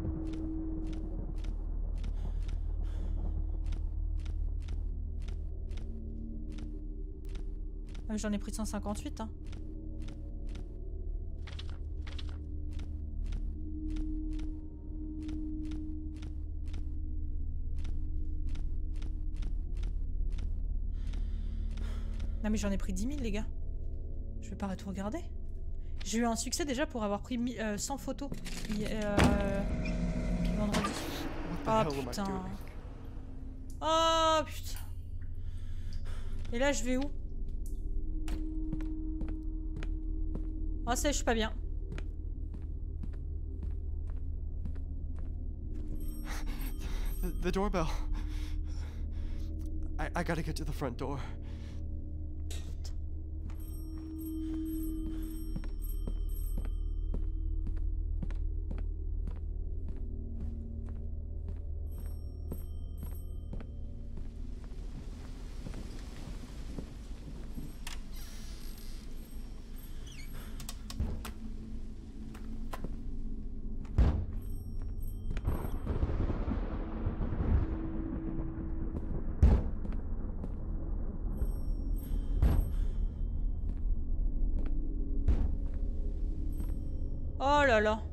Ah, j'en ai pris cent cinquante-huit, hein. Non mais j'en ai pris dix mille les gars. Je vais pas tout regarder. J'ai eu un succès déjà pour avoir pris euh, cent photos. Euh, vendredi. Oh putain. Oh putain. Et là je vais où? Oh ça je suis pas bien. The, the doorbell. I, I gotta get to the front door. Oh là là.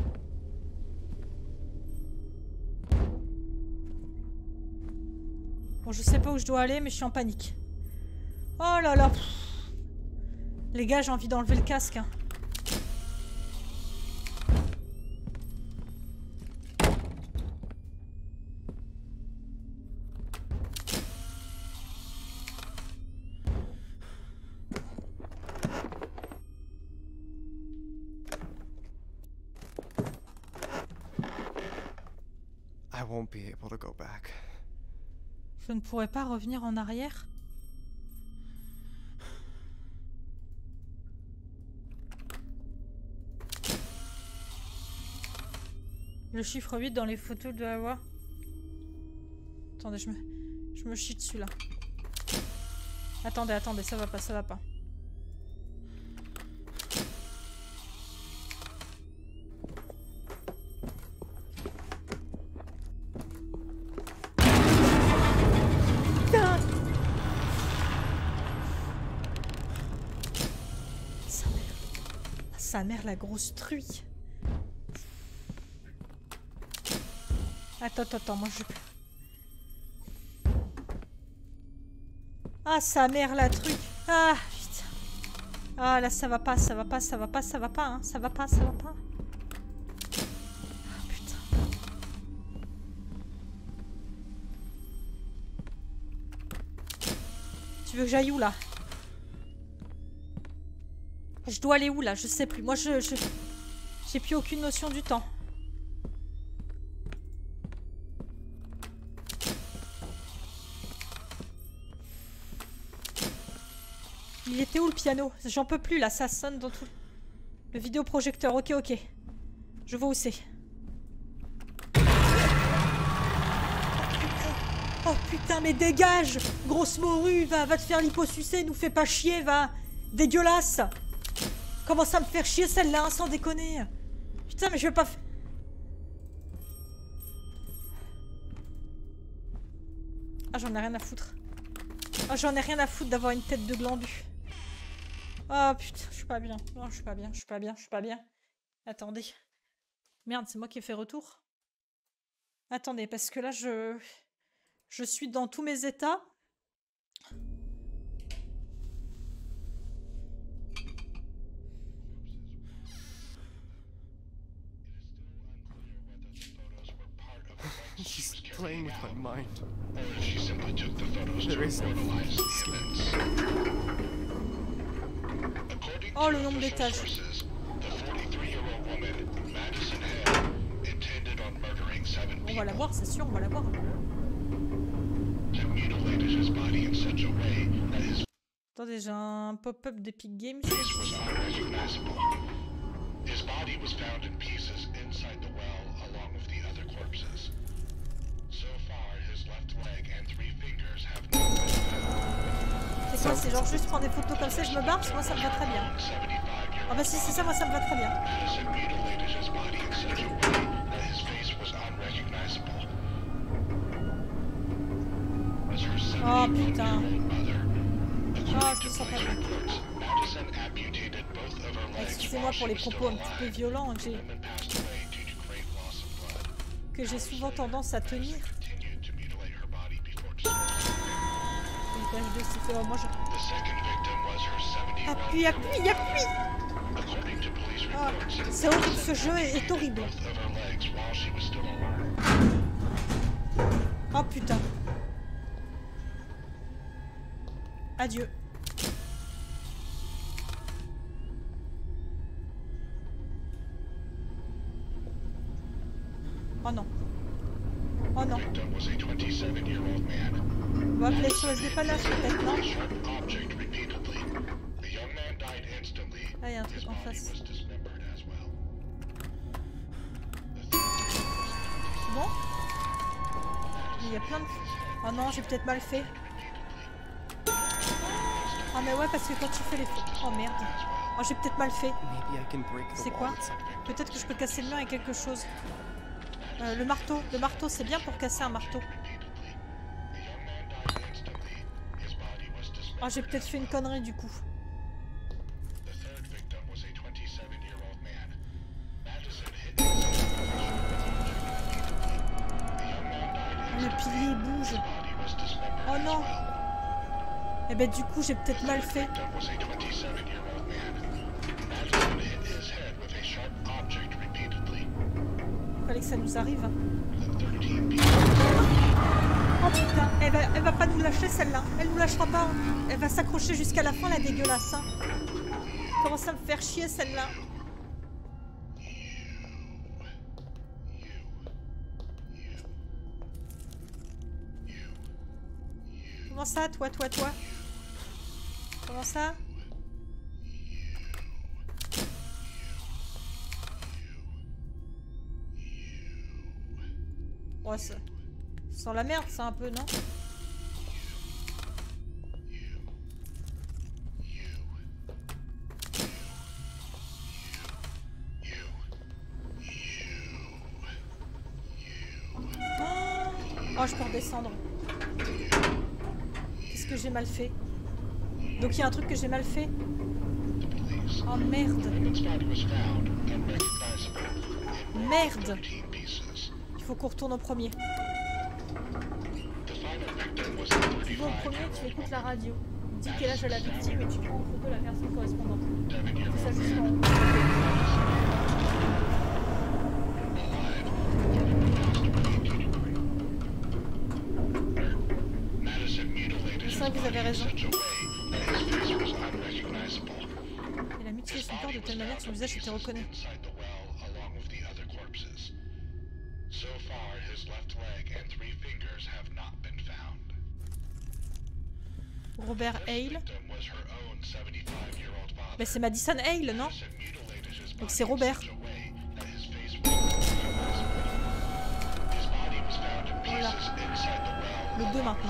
Bon, je sais pas où je dois aller, mais je suis en panique. Oh là là. Pff. Les gars, j'ai envie d'enlever le casque. Hein. I won't be able to go back. Je ne pourrais pas revenir en arrière. Le chiffre huit dans les photos doit avoir. Attendez, je me, je me chie dessus là. Attendez, attendez, ça va pas, ça va pas. Sa mère, la grosse truie. Attends, attends, attends, moi je... Ah, sa mère, la truie. Ah, putain. Ah, là, ça va pas, ça va pas, ça va pas, ça va pas, hein. Ça va pas, ça va pas. Ah, putain. Tu veux que j'aille où, là? Je dois aller où là? Je sais plus. Moi je... je... J'ai plus aucune notion du temps. Il était où le piano? J'en peux plus là, ça sonne dans tout... Le vidéoprojecteur, ok ok. Je vois où c'est. Oh putain mais dégage! Grosse morue, va, va te faire liposucer, nous fais pas chier, va! Dégueulasse! Comment ça me faire chier celle-là, hein, sans déconner. Putain, mais je vais pas... Ah, j'en ai rien à foutre. Ah, j'en ai rien à foutre d'avoir une tête de glandu. Ah, putain, je suis pas bien. Non, je suis pas bien, je suis pas bien, je suis pas bien. Attendez. Merde, c'est moi qui ai fait retour. Attendez, parce que là, je... Je suis dans tous mes états. She's playing with my mind. Or if she simply took the photos There to is no immortalize the escape. events. According Oh, to le nombre official d'étages. sources, the forty-three-year-old woman, Madison Hale, intended on murdering seven On people. va la voir, c'est sûr, on va la voir. To mutilate his body in such a way that his Attendez, j'ai un pop-up d'Epic Games. face was unrecognizable. His body was found in pieces inside the well along with the other corpses. So far, his left leg and three fingers have not been found. C'est quoi? C'est genre juste prendre des photos comme ça, je me barre, parce que moi ça me va très bien. seventy-five-year-old Ah bah si c'est ça, moi ça me va très bien. Madison mutilated his body in such a way that his face was unrecognizable. As her Oh putain. seventy-one-year-old mother, Ah, according je to me sens pas police bien. reports, Madison amputated both of her legs Excusez-moi while pour she les was still propos un petit peu alive. violents que The j'ai woman passed away due to great loss of blood. que j'ai souvent tendance à tenir. Continued to mutilate her body before disposing. Étage deux, c'est fait. Oh, moi je. The second victim was her Appuie, appuie, seventy-one-year-old appuie! mother. According to police Ah, reports, c'est horrible, ce jeu est, est horrible. both of her legs while she was still alive. Oh putain. Adieu. Oh non. Oh non. Victim was a twenty-seven-year-old man. On va appeler S O S des panaches peut-être, non? A sharp object repeatedly. The young man died instantly. Ah, y a un truc His en body face. was dismembered as well. Bon. Il y a plein de... Oh non, j'ai peut-être mal fait. Ah mais ouais, parce que quand tu fais les... Oh merde. Oh, j'ai peut-être mal fait. Maybe I can break the C'est wall quoi? at some point. Peut-être que je peux casser le mur avec quelque chose. Euh, le marteau. Le marteau, c'est bien pour casser un marteau. Oh, j'ai peut-être fait une connerie du coup. The third victim was a twenty-seven-year-old man. Madison hit Le pilier bouge. Oh non. Eh ben du coup, j'ai peut-être mal fait. was a twenty-seven-year-old man. Madison hit his head with a sharp object repeatedly. Fallait que ça nous arrive. The thirteen people Oh putain, elle va, elle va pas nous lâcher celle-là. Elle nous lâchera pas. Elle va s'accrocher jusqu'à la fin, la dégueulasse. Hein. Comment ça me faire chier celle-là. Comment ça, toi, toi, toi? Comment ça? Ouais, ça sent la merde, ça un peu, non? Oh, je peux redescendre. Qu'est-ce que j'ai mal fait? Donc il y a un truc que j'ai mal fait? Oh merde. Merde. Il faut qu'on retourne au premier. Tu vas au premier, tu écoutes la radio. Dis quel âge a la victime et tu prends en photo la personne correspondante. C'est ça juste en... Ça, vous avez raison. Il a mutilé son corps de telle manière que son visage était reconnu. Robert Hale. Mais c'est Madison Hale, non? Donc c'est Robert. Voilà. Le deux maintenant.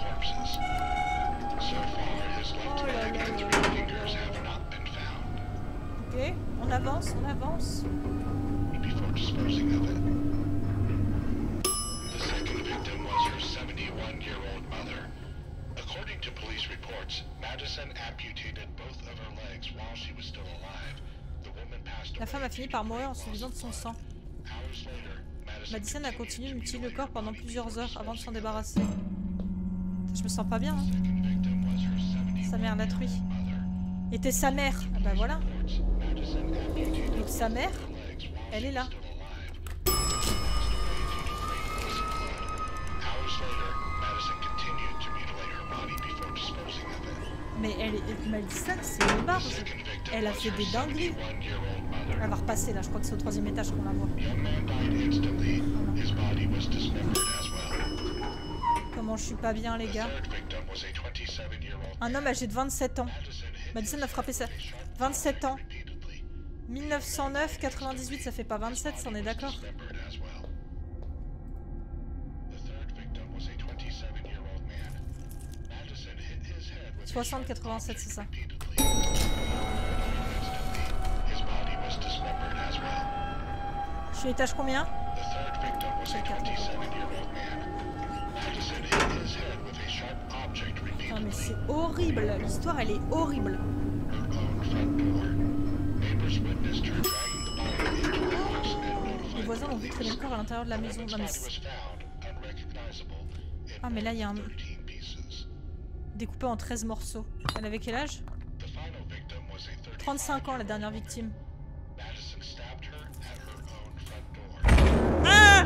Oh là là là là là. Ok, on avance, on avance. Before disposing of it. The second victim was her seventy-one-year-old mother. According to police reports, Madison amputated both of her legs while she was still alive. The woman passed away. La femme a fini par mourir en se vidant de son sang. Hours later, Madison a continué de mutiler le corps pendant plusieurs heures avant de s'en débarrasser. Je me sens pas bien, hein. Sa mère l'a truie. Était sa mère. Ah bah voilà. Donc sa mère, elle est là. Madison, c'est une barge. Elle a fait des dingueries. Elle va repasser là, je crois que c'est au troisième étage qu'on la voit. Comment je suis pas bien, les gars. Un homme âgé de vingt-sept ans. Madison a frappé ça. vingt-sept ans. mille neuf cent neuf, quatre-vingt-dix-huit, ça fait pas vingt-sept, on est d'accord? soixante, quatre-vingt-sept, c'est ça. Je suis étage combien? C'est le quatre. Ah mais c'est horrible, l'histoire elle est horrible. Les voisins ont vu traîner le corps à l'intérieur de la maison. Non, mais ah mais là il y a un... découpé en treize morceaux. Elle avait quel âge? trente-cinq ans la dernière victime. Ah!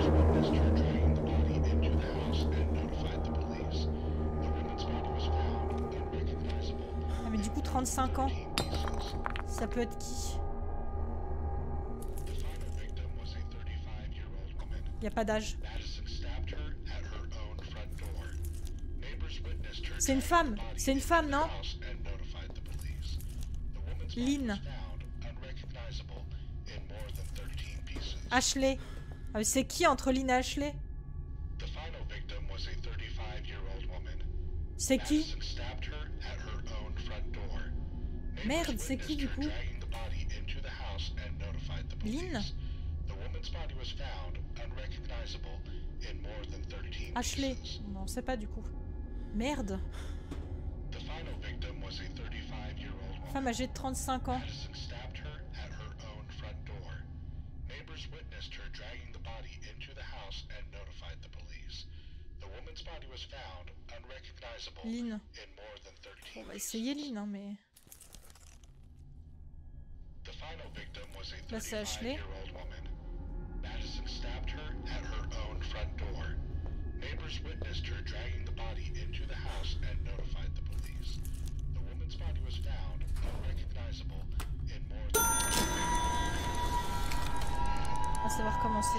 Ah mais du coup trente-cinq ans. Ça peut être qui? Il n'y a pas d'âge. C'est une femme. C'est une femme, non? Lynn. Ashley. Ah, c'est qui entre Lynn et Ashley? C'est qui? Merde, c'est qui du coup? Lynn? Ashley. Non, on sait pas du coup. Merde. Femme âgée de trente-cinq ans. Lynn. On va essayer Lynn, hein, mais... Là, c'est Ashley. Ah, ça va recommencer.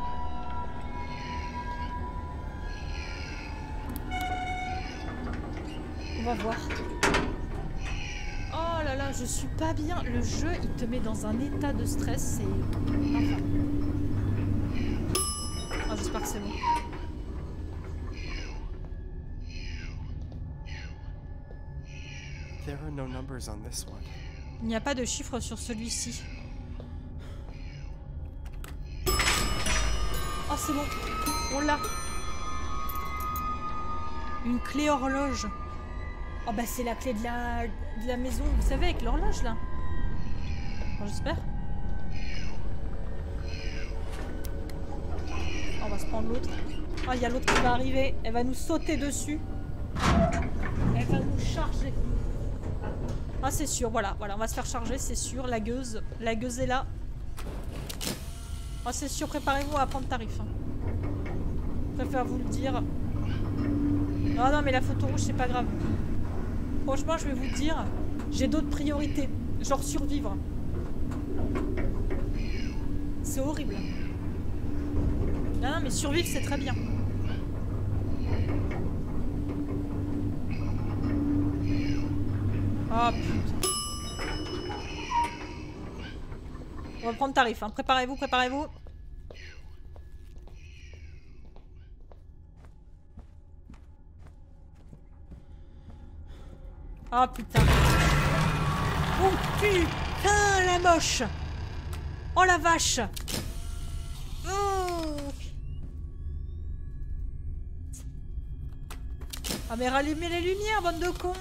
On va voir. Oh là là, je suis pas bien. Le jeu, il te met dans un état de stress. C'est... Enfin. Ah, j'espère que c'est bon. There are no numbers on this one. Il n'y a pas de chiffre sur celui-ci. Oh, c'est bon. On l'a. Une clé horloge. Oh bah c'est la clé de la, de la maison, vous savez, avec l'horloge là. Bon, j'espère. On va se prendre l'autre. Ah, il y a l'autre qui va arriver. Elle va nous sauter dessus. Elle va nous charger. Ah, c'est sûr, voilà, voilà, on va se faire charger, c'est sûr. La gueuse, la gueuse est là. Ah, c'est sûr, préparez-vous à prendre tarif. Hein. Je préfère vous le dire. Ah non, mais la photo rouge, c'est pas grave. Franchement, je vais vous dire, j'ai d'autres priorités. Genre survivre. C'est horrible. Non, non, mais survivre, c'est très bien. Oh putain. On va prendre tarif, hein. Préparez-vous, préparez-vous. Oh putain. Oh putain, la moche. Oh la vache. Oh. Ah mais rallumez les lumières, bande de cons.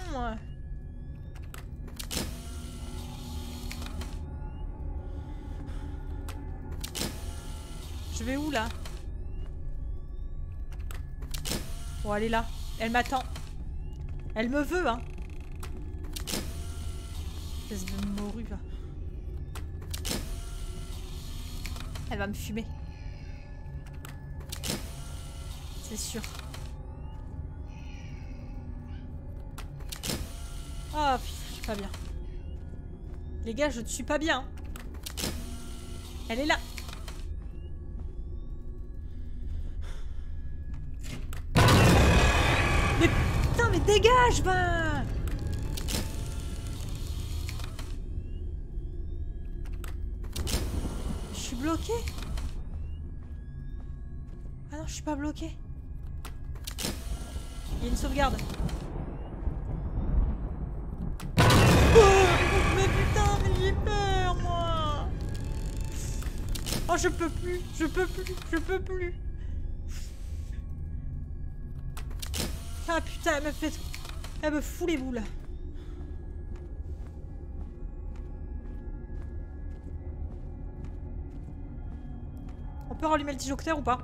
Je vais où là? Bon, elle est là. Elle m'attend. Elle me veut, hein. Espèce de morue, va. Elle va me fumer. C'est sûr. Oh putain. Pas bien. Les gars, je ne suis pas bien. Elle est là. Mais putain, mais dégage, ben. Je suis bloquée. Ah non, je suis pas bloquée. Il y a une sauvegarde. Mais putain, mais j'ai peur, moi. Oh, je peux plus, je peux plus, je peux plus. Ah putain, elle me fait... Elle me fout les boules. On peut rallumer le disjoncteur ou pas?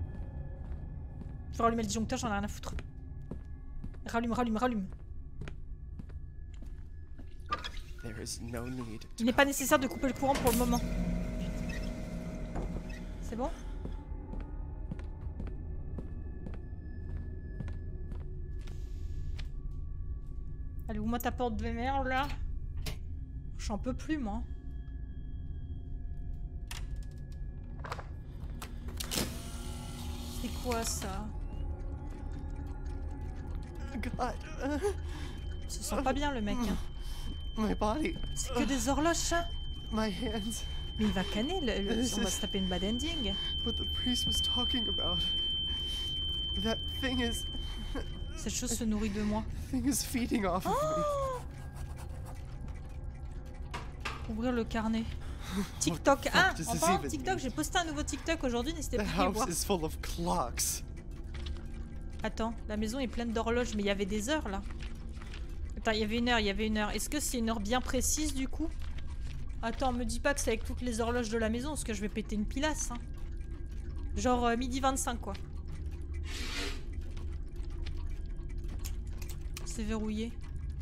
Je vais rallumer le disjoncteur, j'en ai rien à foutre. Rallume, rallume, rallume. Il n'est pas nécessaire de couper le courant pour le moment. C'est bon? Allez, ouvre-moi ta porte de merde là. J'en peux plus, moi. C'est quoi ça? God. Il se sent pas bien, le mec. Hein. My body. C'est que des horloges, ça. My hands. Mais il va canner, le, le, on va se taper une bad ending. What the priest was talking about. That thing is. Cette chose se nourrit de moi. Thing is feeding off of Oh! Ouvrir le carnet. TikTok. Ah, en parlant de TikTok, j'ai posté un nouveau TikTok aujourd'hui, n'hésitez pas à aller voir. The house is full of clocks. Attends, la maison est pleine d'horloges, mais il y avait des heures là. Attends, il y avait une heure, il y avait une heure. Est-ce que c'est une heure bien précise du coup? Attends, me dis pas que c'est avec toutes les horloges de la maison, parce que je vais péter une pilasse. Hein. Genre euh, midi vingt-cinq quoi. C'est verrouillé.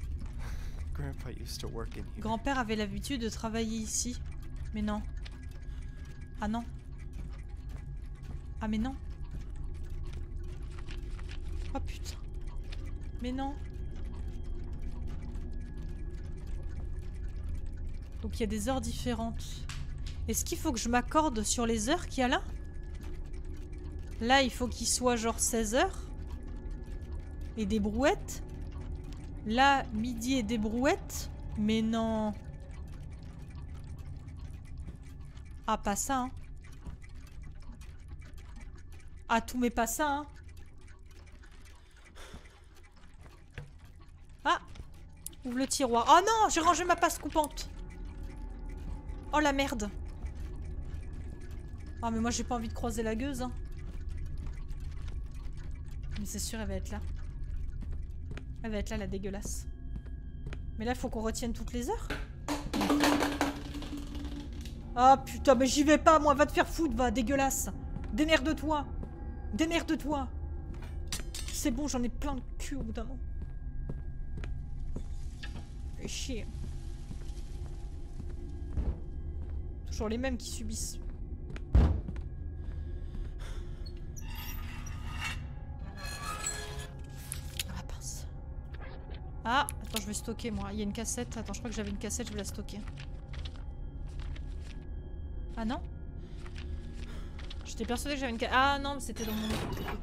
Grand-père avait l'habitude de travailler ici. Mais non. Ah non. Ah mais non. Oh putain. Mais non. Donc il y a des heures différentes. Est-ce qu'il faut que je m'accorde sur les heures qu'il y a là? Là, il faut qu'il soit genre seize heures. Et des brouettes. Là, midi et des brouettes. Mais non. Ah, pas ça, hein. Ah, tout mais pas ça, hein. Ah. Ouvre le tiroir. Oh non, j'ai rangé ma passe coupante. Oh la merde. Ah, mais moi, j'ai pas envie de croiser la gueuse, hein. Mais c'est sûr, elle va être là. Elle va être là, la dégueulasse. Mais là, il faut qu'on retienne toutes les heures. Ah putain, mais j'y vais pas, moi. Va te faire foutre, va, dégueulasse. Démerde-toi. Démerde-toi. C'est bon, j'en ai plein de cul au bout d'un moment. Fais chier. Toujours les mêmes qui subissent. Ah, attends, je vais stocker moi. Il y a une cassette. Attends, je crois que j'avais une cassette, je vais la stocker. Ah non? J'étais persuadée que j'avais une cassette. Ah non, mais c'était dans mon...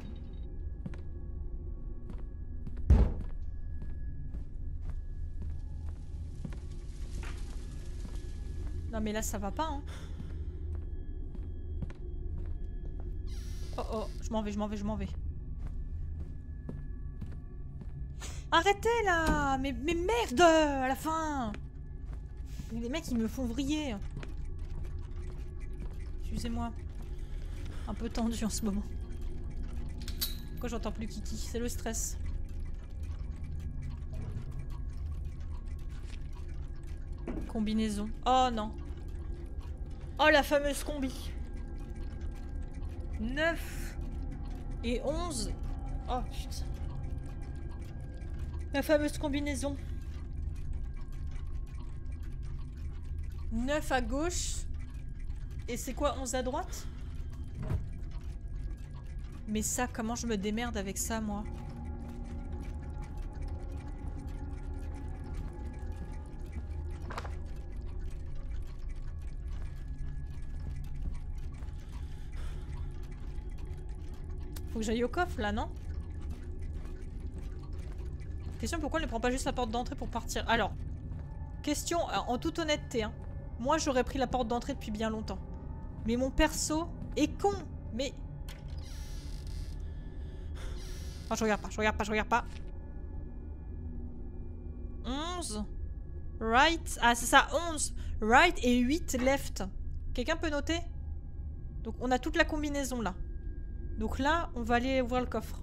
Non mais là ça va pas, hein. Oh oh, je m'en vais, je m'en vais, je m'en vais. Arrêtez là! Mais, mais merde! À la fin! Les mecs ils me font vriller. Excusez-moi. Un peu tendu en ce moment. Pourquoi j'entends plus Kiki? C'est le stress. Combinaison. Oh non. Oh la fameuse combi. neuf et onze. Oh putain. La fameuse combinaison. neuf à gauche. Et c'est quoi, onze à droite? Mais ça, comment je me démerde avec ça, moi? Faut que j'aille au coffre là, non? Question, pourquoi on ne prend pas juste la porte d'entrée pour partir? Alors, question, en toute honnêteté, hein, moi j'aurais pris la porte d'entrée depuis bien longtemps. Mais mon perso est con. Mais... Oh, je regarde pas, je regarde pas, je regarde pas. onze. Right. Ah, c'est ça, onze. Right et huit left. Quelqu'un peut noter? Donc, on a toute la combinaison là. Donc là, on va aller ouvrir le coffre.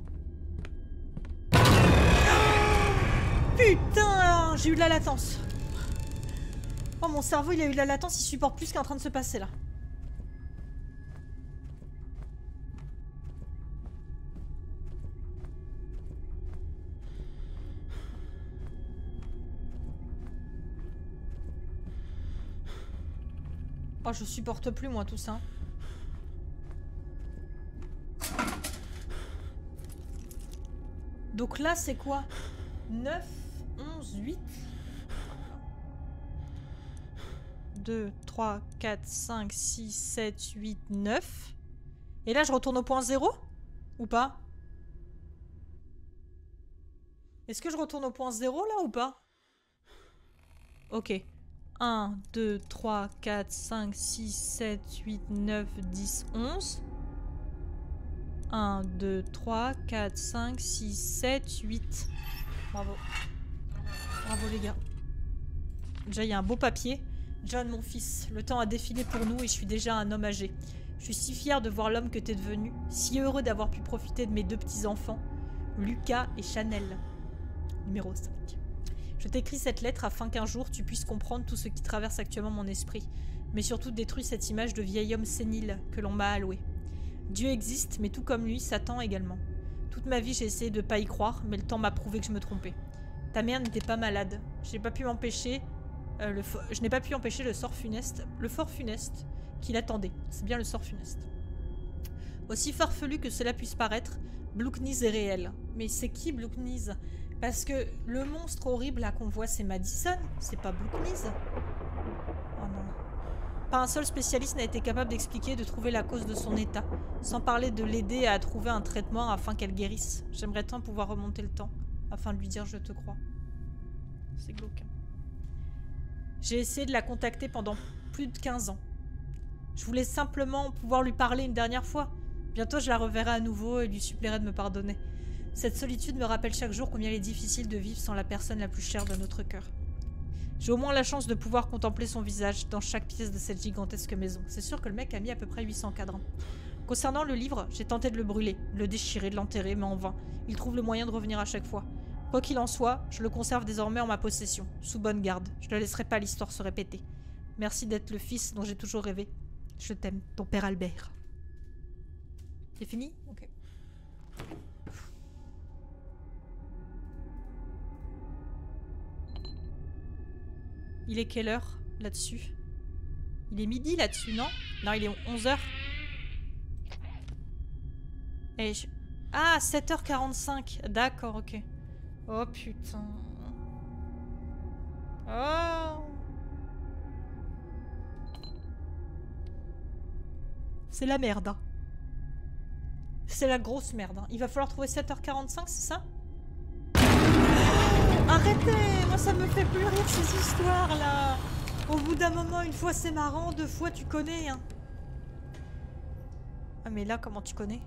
Putain, j'ai eu de la latence. Oh, mon cerveau, il a eu de la latence, il supporte plus ce qui est en train de se passer là. Oh, je supporte plus moi tout ça. Donc là, c'est quoi? neuf, onze, huit. deux, trois, quatre, cinq, six, sept, huit, neuf. Et là, je retourne au point zéro? Ou pas? Est-ce que je retourne au point zéro là ou pas? Ok. un, deux, trois, quatre, cinq, six, sept, huit, neuf, dix, onze. un, deux, trois, quatre, cinq, six, sept, huit. Bravo. Bravo les gars. Déjà, il y a un beau papier. John, mon fils, le temps a défilé pour nous et je suis déjà un homme âgé. Je suis si fière de voir l'homme que t'es devenu, si heureux d'avoir pu profiter de mes deux petits-enfants, Lucas et Chanel. Numéro cinq. Je t'écris cette lettre afin qu'un jour tu puisses comprendre tout ce qui traverse actuellement mon esprit, mais surtout détruire cette image de vieil homme sénile que l'on m'a alloué. Dieu existe, mais tout comme lui, Satan également. Toute ma vie, j'ai essayé de pas y croire, mais le temps m'a prouvé que je me trompais. Ta mère n'était pas malade. Je n'ai pas pu m'empêcher... Euh, le je n'ai pas pu empêcher le sort funeste... Le fort funeste qui l'attendait. C'est bien le sort funeste. Aussi farfelu que cela puisse paraître, Blooknees est réel. Mais c'est qui Blooknees? Parce que le monstre horrible là qu'on voit, c'est Madison. C'est pas Blooknees. Oh non. Pas un seul spécialiste n'a été capable d'expliquer, de trouver la cause de son état, sans parler de l'aider à trouver un traitement afin qu'elle guérisse. J'aimerais tant pouvoir remonter le temps, afin de lui dire je te crois. C'est glauque. J'ai essayé de la contacter pendant plus de quinze ans. Je voulais simplement pouvoir lui parler une dernière fois. Bientôt je la reverrai à nouveau et lui supplierai de me pardonner. Cette solitude me rappelle chaque jour combien il est difficile de vivre sans la personne la plus chère de notre cœur. J'ai au moins la chance de pouvoir contempler son visage dans chaque pièce de cette gigantesque maison. C'est sûr que le mec a mis à peu près huit cents cadrans. Concernant le livre, j'ai tenté de le brûler, de le déchirer, de l'enterrer, mais en vain. Il trouve le moyen de revenir à chaque fois. Quoi qu'il en soit, je le conserve désormais en ma possession, sous bonne garde. Je ne laisserai pas l'histoire se répéter. Merci d'être le fils dont j'ai toujours rêvé. Je t'aime, ton père Albert. C'est fini? Ok. Il est quelle heure là-dessus? Il est midi là-dessus, non? Non, il est onze heures. Et je... Ah, sept heures quarante-cinq. D'accord, ok. Oh putain. Oh. C'est la merde. Hein. C'est la grosse merde. Hein. Il va falloir trouver sept heures quarante-cinq, c'est ça? Arrêtez! Moi ça me fait plus rire ces histoires là! Au bout d'un moment, une fois c'est marrant, deux fois tu connais. Hein. Ah mais là, comment tu connais?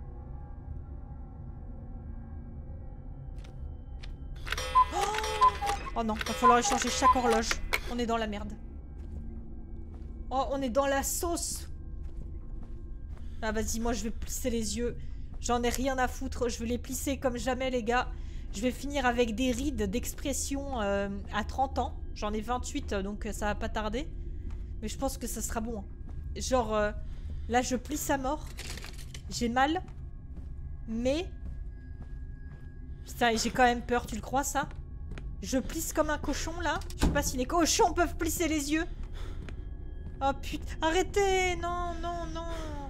Oh non, va falloir échanger chaque horloge. On est dans la merde. Oh, on est dans la sauce. Ah vas-y, moi je vais plisser les yeux. J'en ai rien à foutre. Je vais les plisser comme jamais les gars. Je vais finir avec des rides d'expression euh, à trente ans. J'en ai vingt-huit, donc ça va pas tarder. Mais je pense que ça sera bon. Genre, euh, là je plisse à mort. J'ai mal. Mais... Putain, j'ai quand même peur, tu le crois ça? Je plisse comme un cochon là. Je sais pas si les cochons peuvent plisser les yeux. Oh putain, arrêtez! Non, non, non.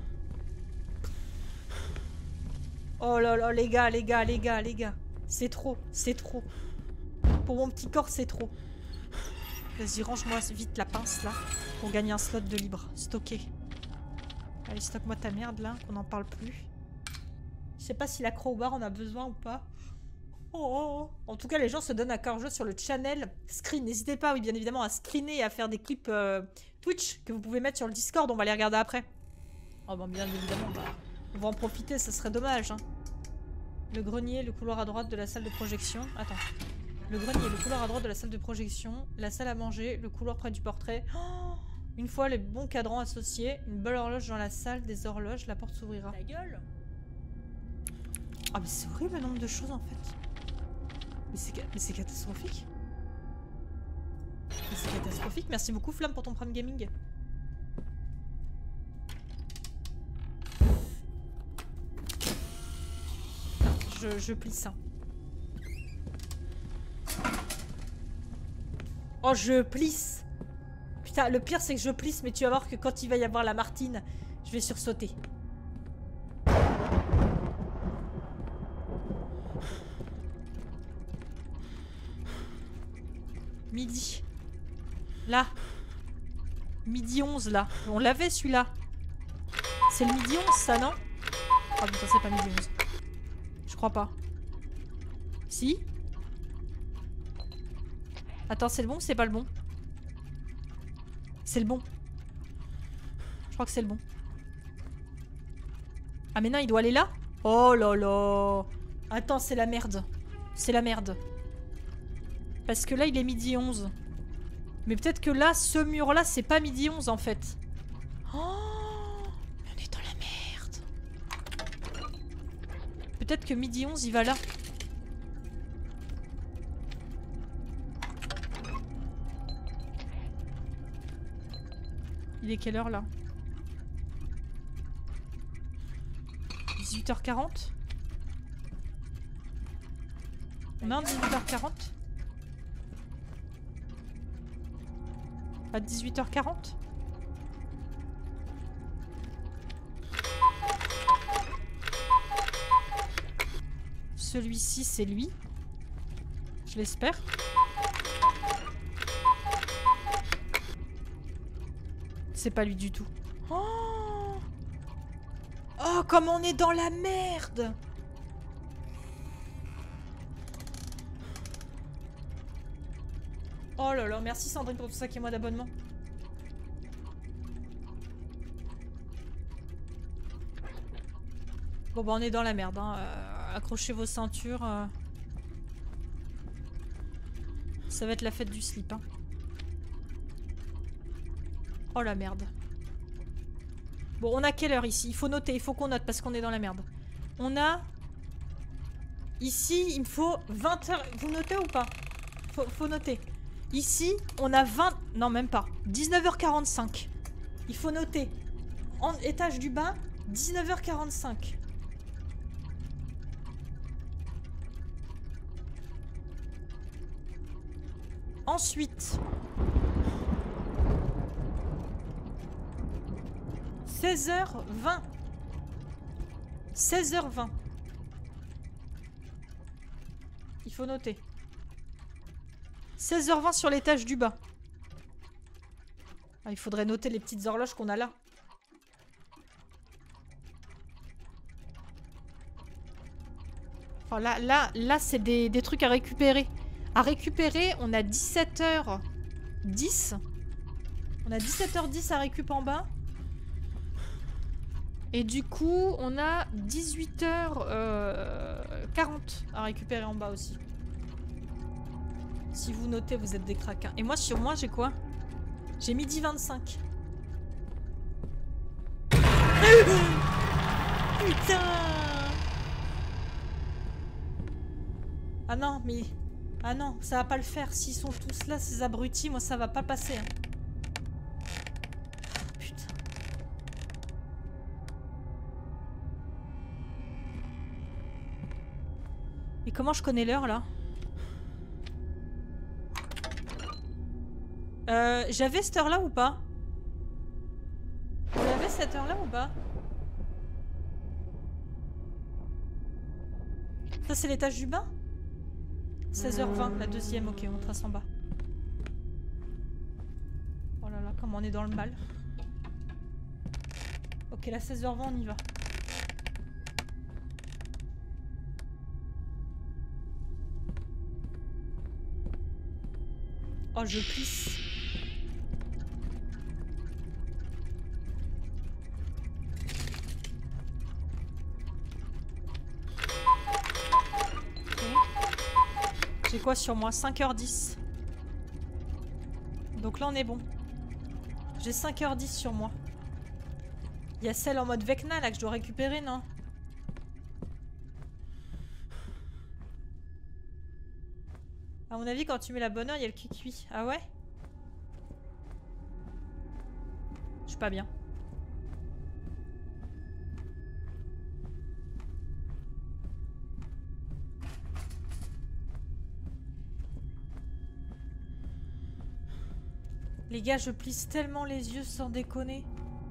Oh là là, les gars, les gars, les gars, les gars. C'est trop, c'est trop. Pour mon petit corps, c'est trop. Vas-y, range-moi vite la pince là. Pour gagner un slot de libre. Stocké. Allez, stocke-moi ta merde là, qu'on n'en parle plus. Je sais pas si la crowbar en a besoin ou pas. Oh. En tout cas, les gens se donnent à cœur joie sur le channel Screen. N'hésitez pas, oui, bien évidemment, à screener et à faire des clips euh, Twitch que vous pouvez mettre sur le Discord. On va les regarder après. Oh, bon, bien évidemment, bah, on va en profiter, ça serait dommage. Hein. Le grenier, le couloir à droite de la salle de projection. Attends. Le grenier, le couloir à droite de la salle de projection. La salle à manger, le couloir près du portrait. Oh, une fois les bons cadrans associés, une belle horloge dans la salle des horloges, la porte s'ouvrira. Ta gueule. Ah, mais c'est horrible le nombre de choses en fait. Mais c'est catastrophique. Mais c'est catastrophique. Merci beaucoup Flamme pour ton Prime Gaming. Non, je, je plie ça. Oh, je plisse. Putain, le pire c'est que je plisse, mais tu vas voir que quand il va y avoir la Martine, je vais sursauter. Midi. Là. Midi onze, là. On l'avait, celui-là. C'est le midi onze, ça, non? Oh putain, c'est pas midi onze. Je crois pas. Si? Attends, c'est le bon ou c'est pas le bon? C'est le bon. Je crois que c'est le bon. Ah mais non, il doit aller là? Oh là là. Attends, c'est la merde. C'est la merde. Parce que là, il est midi onze. Mais peut-être que là, ce mur-là, c'est pas midi onze, en fait. Oh, on est dans la merde. Peut-être que midi onze, il va là. Il est quelle heure, là? dix-huit heures quarante? On a un dix-huit heures quarante? À dix-huit heures quarante? Celui-ci, c'est lui. Je l'espère. C'est pas lui du tout. Oh, oh, comme on est dans la merde! Oh là là, merci Sandrine pour tout ça qui est moi d'abonnement. Bon bah on est dans la merde, hein. Euh, accrochez vos ceintures. Euh... Ça va être la fête du slip, hein. Oh la merde. Bon, on a quelle heure ici? Il faut noter, il faut qu'on note parce qu'on est dans la merde. On a... Ici, il me faut vingt heures... Vous notez ou pas? Faut, faut noter. Ici, on a vingt... Non, même pas. dix-neuf heures quarante-cinq. Il faut noter. En étage du bas, dix-neuf heures quarante-cinq. Ensuite... seize heures vingt. seize heures vingt. Il faut noter. seize heures vingt sur l'étage du bas. Ah, il faudrait noter les petites horloges qu'on a là. Enfin, là, là, là c'est des, des trucs à récupérer. À récupérer, on a dix-sept heures dix. On a dix-sept heures dix à récup en bas. Et du coup, on a dix-huit heures quarante à récupérer en bas aussi. Si vous notez, vous êtes des craquins. Et moi, sur moi, j'ai quoi? J'ai midi vingt-cinq. Putain! Ah non, mais... Ah non, ça va pas le faire. S'ils sont tous là, ces abrutis, moi, ça va pas passer. Hein. Et comment je connais l'heure là? euh, J'avais cette heure là ou pas? On avait cette heure là ou pas? Ça c'est l'étage du bas? seize heures vingt, la deuxième, ok, on trace en bas. Oh là là, comme on est dans le mal. Ok, la seize heures vingt, on y va. Oh, je plisse. Ok. J'ai quoi sur moi? cinq heures dix. Donc là, on est bon. J'ai cinq heures dix sur moi. Il y a celle en mode Vecna là que je dois récupérer, non? À mon avis, quand tu mets la bonne heure, il y a le qui cuit. Ah ouais? Je suis pas bien. Les gars, je plisse tellement les yeux sans déconner.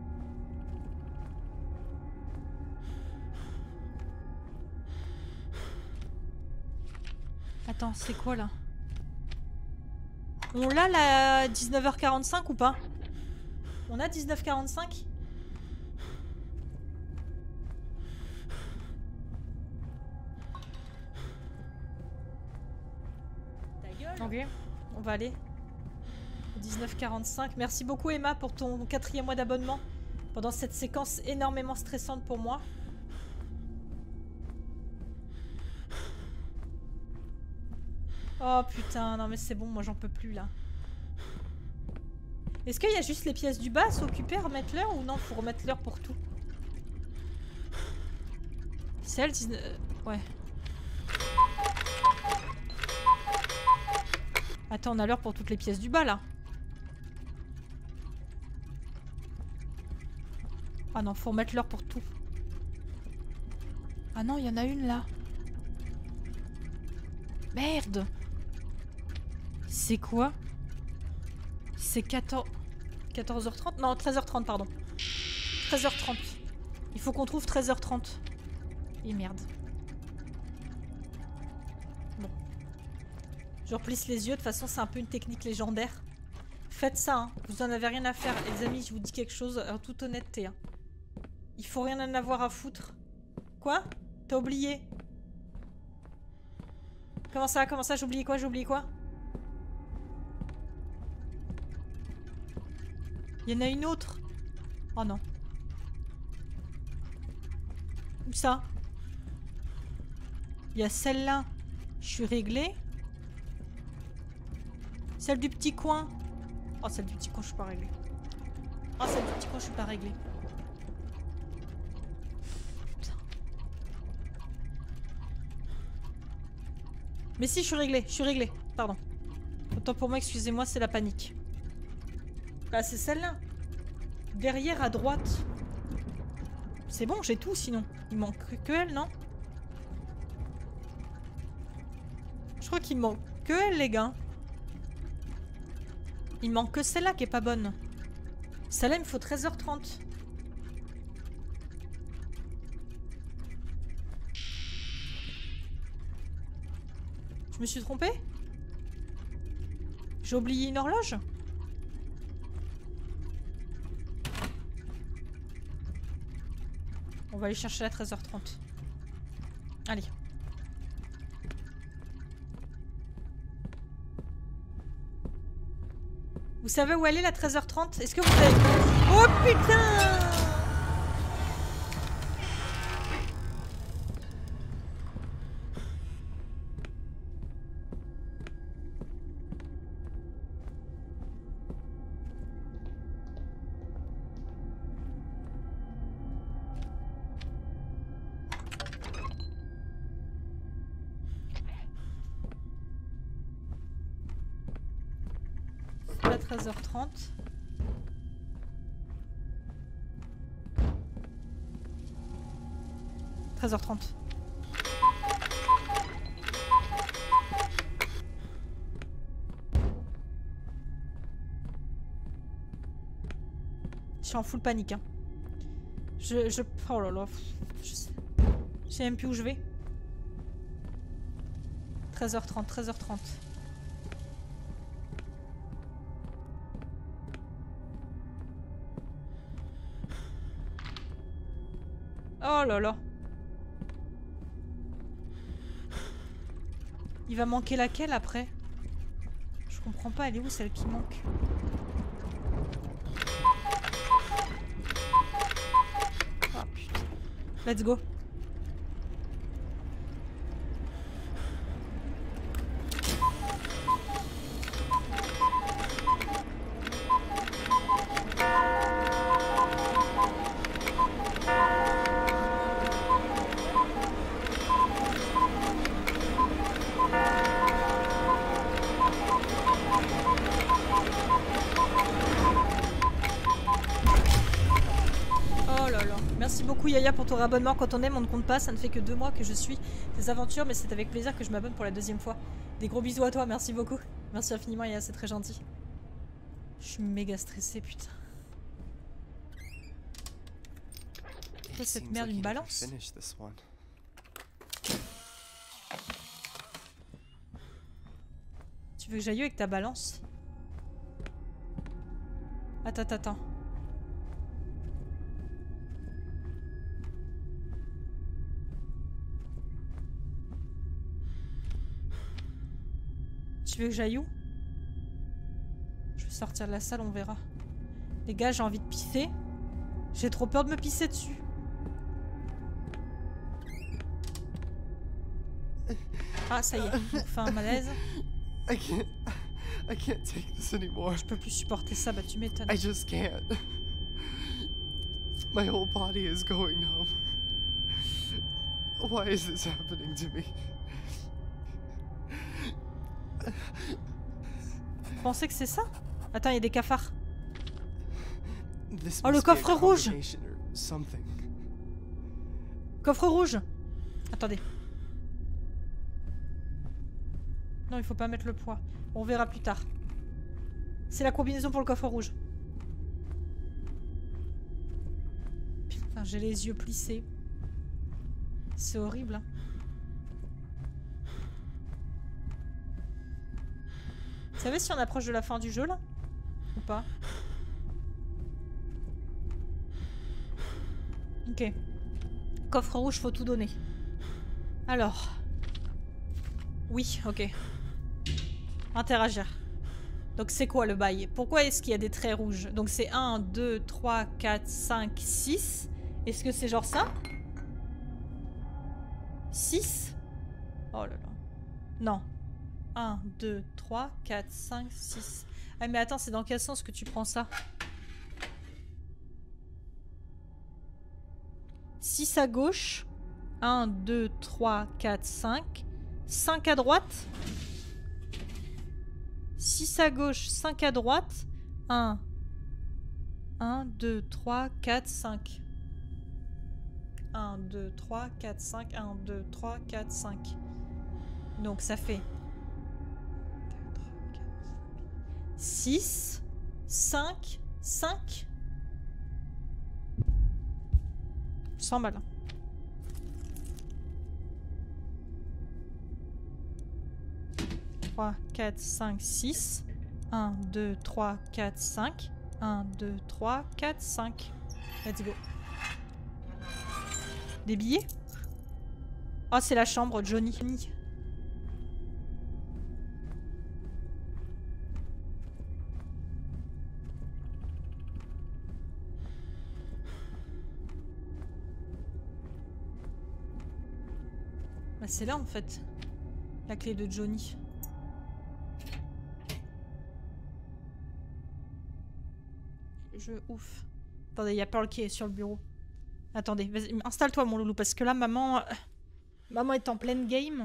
Attends, c'est quoi là? On l'a la dix-neuf heures quarante-cinq ou pas? On a dix-neuf heures quarante-cinq? Ok, on va aller. dix-neuf heures quarante-cinq. Merci beaucoup Emma pour ton quatrième mois d'abonnement. Pendant cette séquence énormément stressante pour moi. Oh putain, non mais c'est bon, moi j'en peux plus là. Est-ce qu'il y a juste les pièces du bas à s'occuper, remettre l'heure ou non? Faut remettre l'heure pour tout. C'est elle, dix-neuf... euh, ouais. Attends, on a l'heure pour toutes les pièces du bas là. Ah non, faut remettre l'heure pour tout. Ah non, il y en a une là. Merde. C'est quoi? C'est quatorze... quatorze heures trente? Non, treize heures trente, pardon. treize heures trente. Il faut qu'on trouve treize heures trente. Et merde. Bon. Je replisse les yeux, de toute façon c'est un peu une technique légendaire. Faites ça, hein. Vous en avez rien à faire. Les amis, je vous dis quelque chose en toute honnêteté. Hein. Il faut rien en avoir à foutre. Quoi? T'as oublié? Comment ça? Comment ça? J'ai oublié quoi? J'ai oublié quoi? Il y en a une autre. Oh non. Où ça? Il y a celle-là. Je suis réglée. Celle du petit coin. Oh, celle du petit coin, je suis pas réglée. Oh, celle du petit coin, je suis pas réglée. Putain. Mais si, je suis réglée. Je suis réglée. Pardon. Autant pour moi, excusez-moi, c'est la panique. Bah, c'est celle-là. Derrière, à droite. C'est bon, j'ai tout, sinon. Il manque que elle, non? Je crois qu'il manque que elle, les gars. Il manque que celle-là qui est pas bonne. Celle-là, il me faut treize heures trente. Je me suis trompée? J'ai oublié une horloge? On va aller chercher à treize heures trente. Allez. Vous savez où elle est la treize heures trente? Est-ce que vous avez... Oh putain! treize heures trente. treize heures trente. Je suis en full panique. Hein. Je, je... Oh là là. Je sais, je sais même plus où je vais. treize heures trente, treize heures trente. Oh là là. Il va manquer laquelle après? Je comprends pas, elle est où celle qui manque? Oh putain. Let's go. Yaya pour ton abonnement. Quand on aime on ne compte pas, ça ne fait que deux mois que je suis des aventures, mais c'est avec plaisir que je m'abonne pour la deuxième fois. Des gros bisous à toi, merci beaucoup. Merci infiniment Yaya, c'est très gentil. Je suis méga stressée, putain. C'est cette merde une balance. Tu veux que j'aille avec ta balance? Attends, attends, attends. Tu veux que j'aille où? Je vais sortir de la salle, on verra. Les gars, j'ai envie de pisser. J'ai trop peur de me pisser dessus. Ah, ça y est, on fait un malaise. I can't, I can't take this anymore. Je peux plus supporter ça, bah tu m'étonnes. I just can't. My whole body is going numb. Why is this happening to me? Vous pensez que c'est ça? Attends, il y a des cafards. This Oh, le must be a coffre rouge! combination or something. Coffre rouge! Attendez. Non, il faut pas mettre le poids. On verra plus tard. C'est la combinaison pour le coffre rouge. Putain, j'ai les yeux plissés. C'est horrible, hein. Vous savez si on approche de la fin du jeu, là? Ou pas? Ok. Coffre rouge, faut tout donner. Alors. Oui, ok. Interagir. Donc c'est quoi le bail? Pourquoi est-ce qu'il y a des traits rouges? Donc c'est un, deux, trois, quatre, cinq, six. Est-ce que c'est genre ça? six? Oh là là. Non. un, deux, trois, quatre, cinq, six. Ah mais attends, c'est dans quel sens que tu prends ça? six à gauche. un, deux, trois, quatre, cinq. cinq à droite. six à gauche, cinq à droite. un. un, deux, trois, quatre, cinq. un, deux, trois, quatre, cinq. un, deux, trois, quatre, cinq. Donc ça fait six, cinq, cinq. cent balles. trois, quatre, cinq, six. un, deux, trois, quatre, cinq. un, deux, trois, quatre, cinq. Let's go. Des billets? Oh, c'est la chambre, Johnny. Bah, c'est là en fait. La clé de Johnny. Je ouf. Attendez, il y a Pearl qui est sur le bureau. Attendez, vas-y, installe-toi mon loulou, parce que là, maman... euh, maman est en pleine game.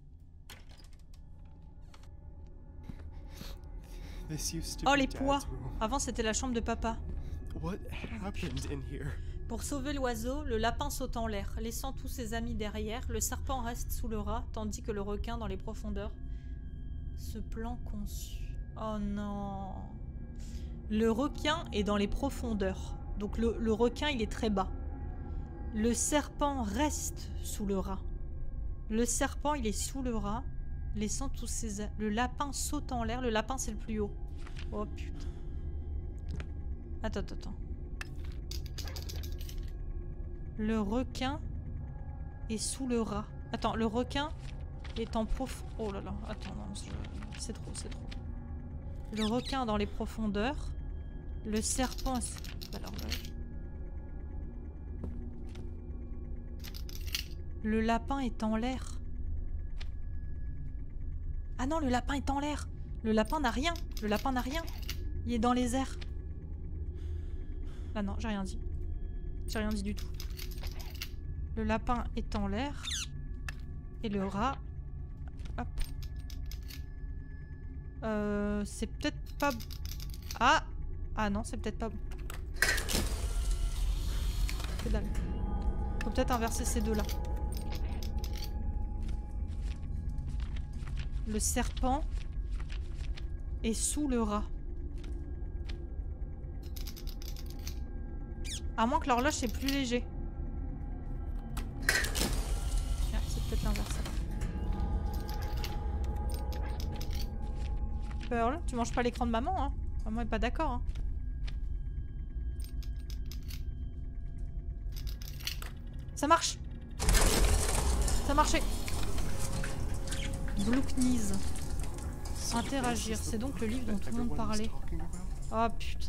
Oh, les poids. Avant, c'était la chambre de papa. What happened in here? Pour sauver l'oiseau, le lapin saute en l'air, laissant tous ses amis derrière. Le serpent reste sous le rat, tandis que le requin dans les profondeurs. Ce plan conçu... Oh non... Le requin est dans les profondeurs. Donc le, le requin, il est très bas. Le serpent reste sous le rat. Le serpent, il est sous le rat, laissant tous ses... A... Le lapin saute en l'air. Le lapin, c'est le plus haut. Oh putain. Attends, attends, attends. Le requin est sous le rat. Attends, le requin est en prof... Oh là là, attends, non, c'est trop, c'est trop. Le requin dans les profondeurs. Le serpent... C'est pas l'horloge. Le lapin est en l'air. Ah non, le lapin est en l'air. Le lapin n'a rien. Le lapin n'a rien. Il est dans les airs. Ah non, j'ai rien dit. J'ai rien dit du tout. Le lapin est en l'air. Et le rat... Hop. Euh, c'est peut-être pas... Ah! Ah non, c'est peut-être pas bon. Que dalle. Faut peut-être inverser ces deux-là. Le serpent est sous le rat. À moins que l'horloge c'est plus léger. Ah, c'est peut-être l'inverse. Pearl, tu manges pas l'écran de maman, hein? Maman est pas d'accord, hein? Ça marche! Ça marchait! Blue Knees. Interagir, c'est donc le livre dont tout le monde parlait. Oh putain.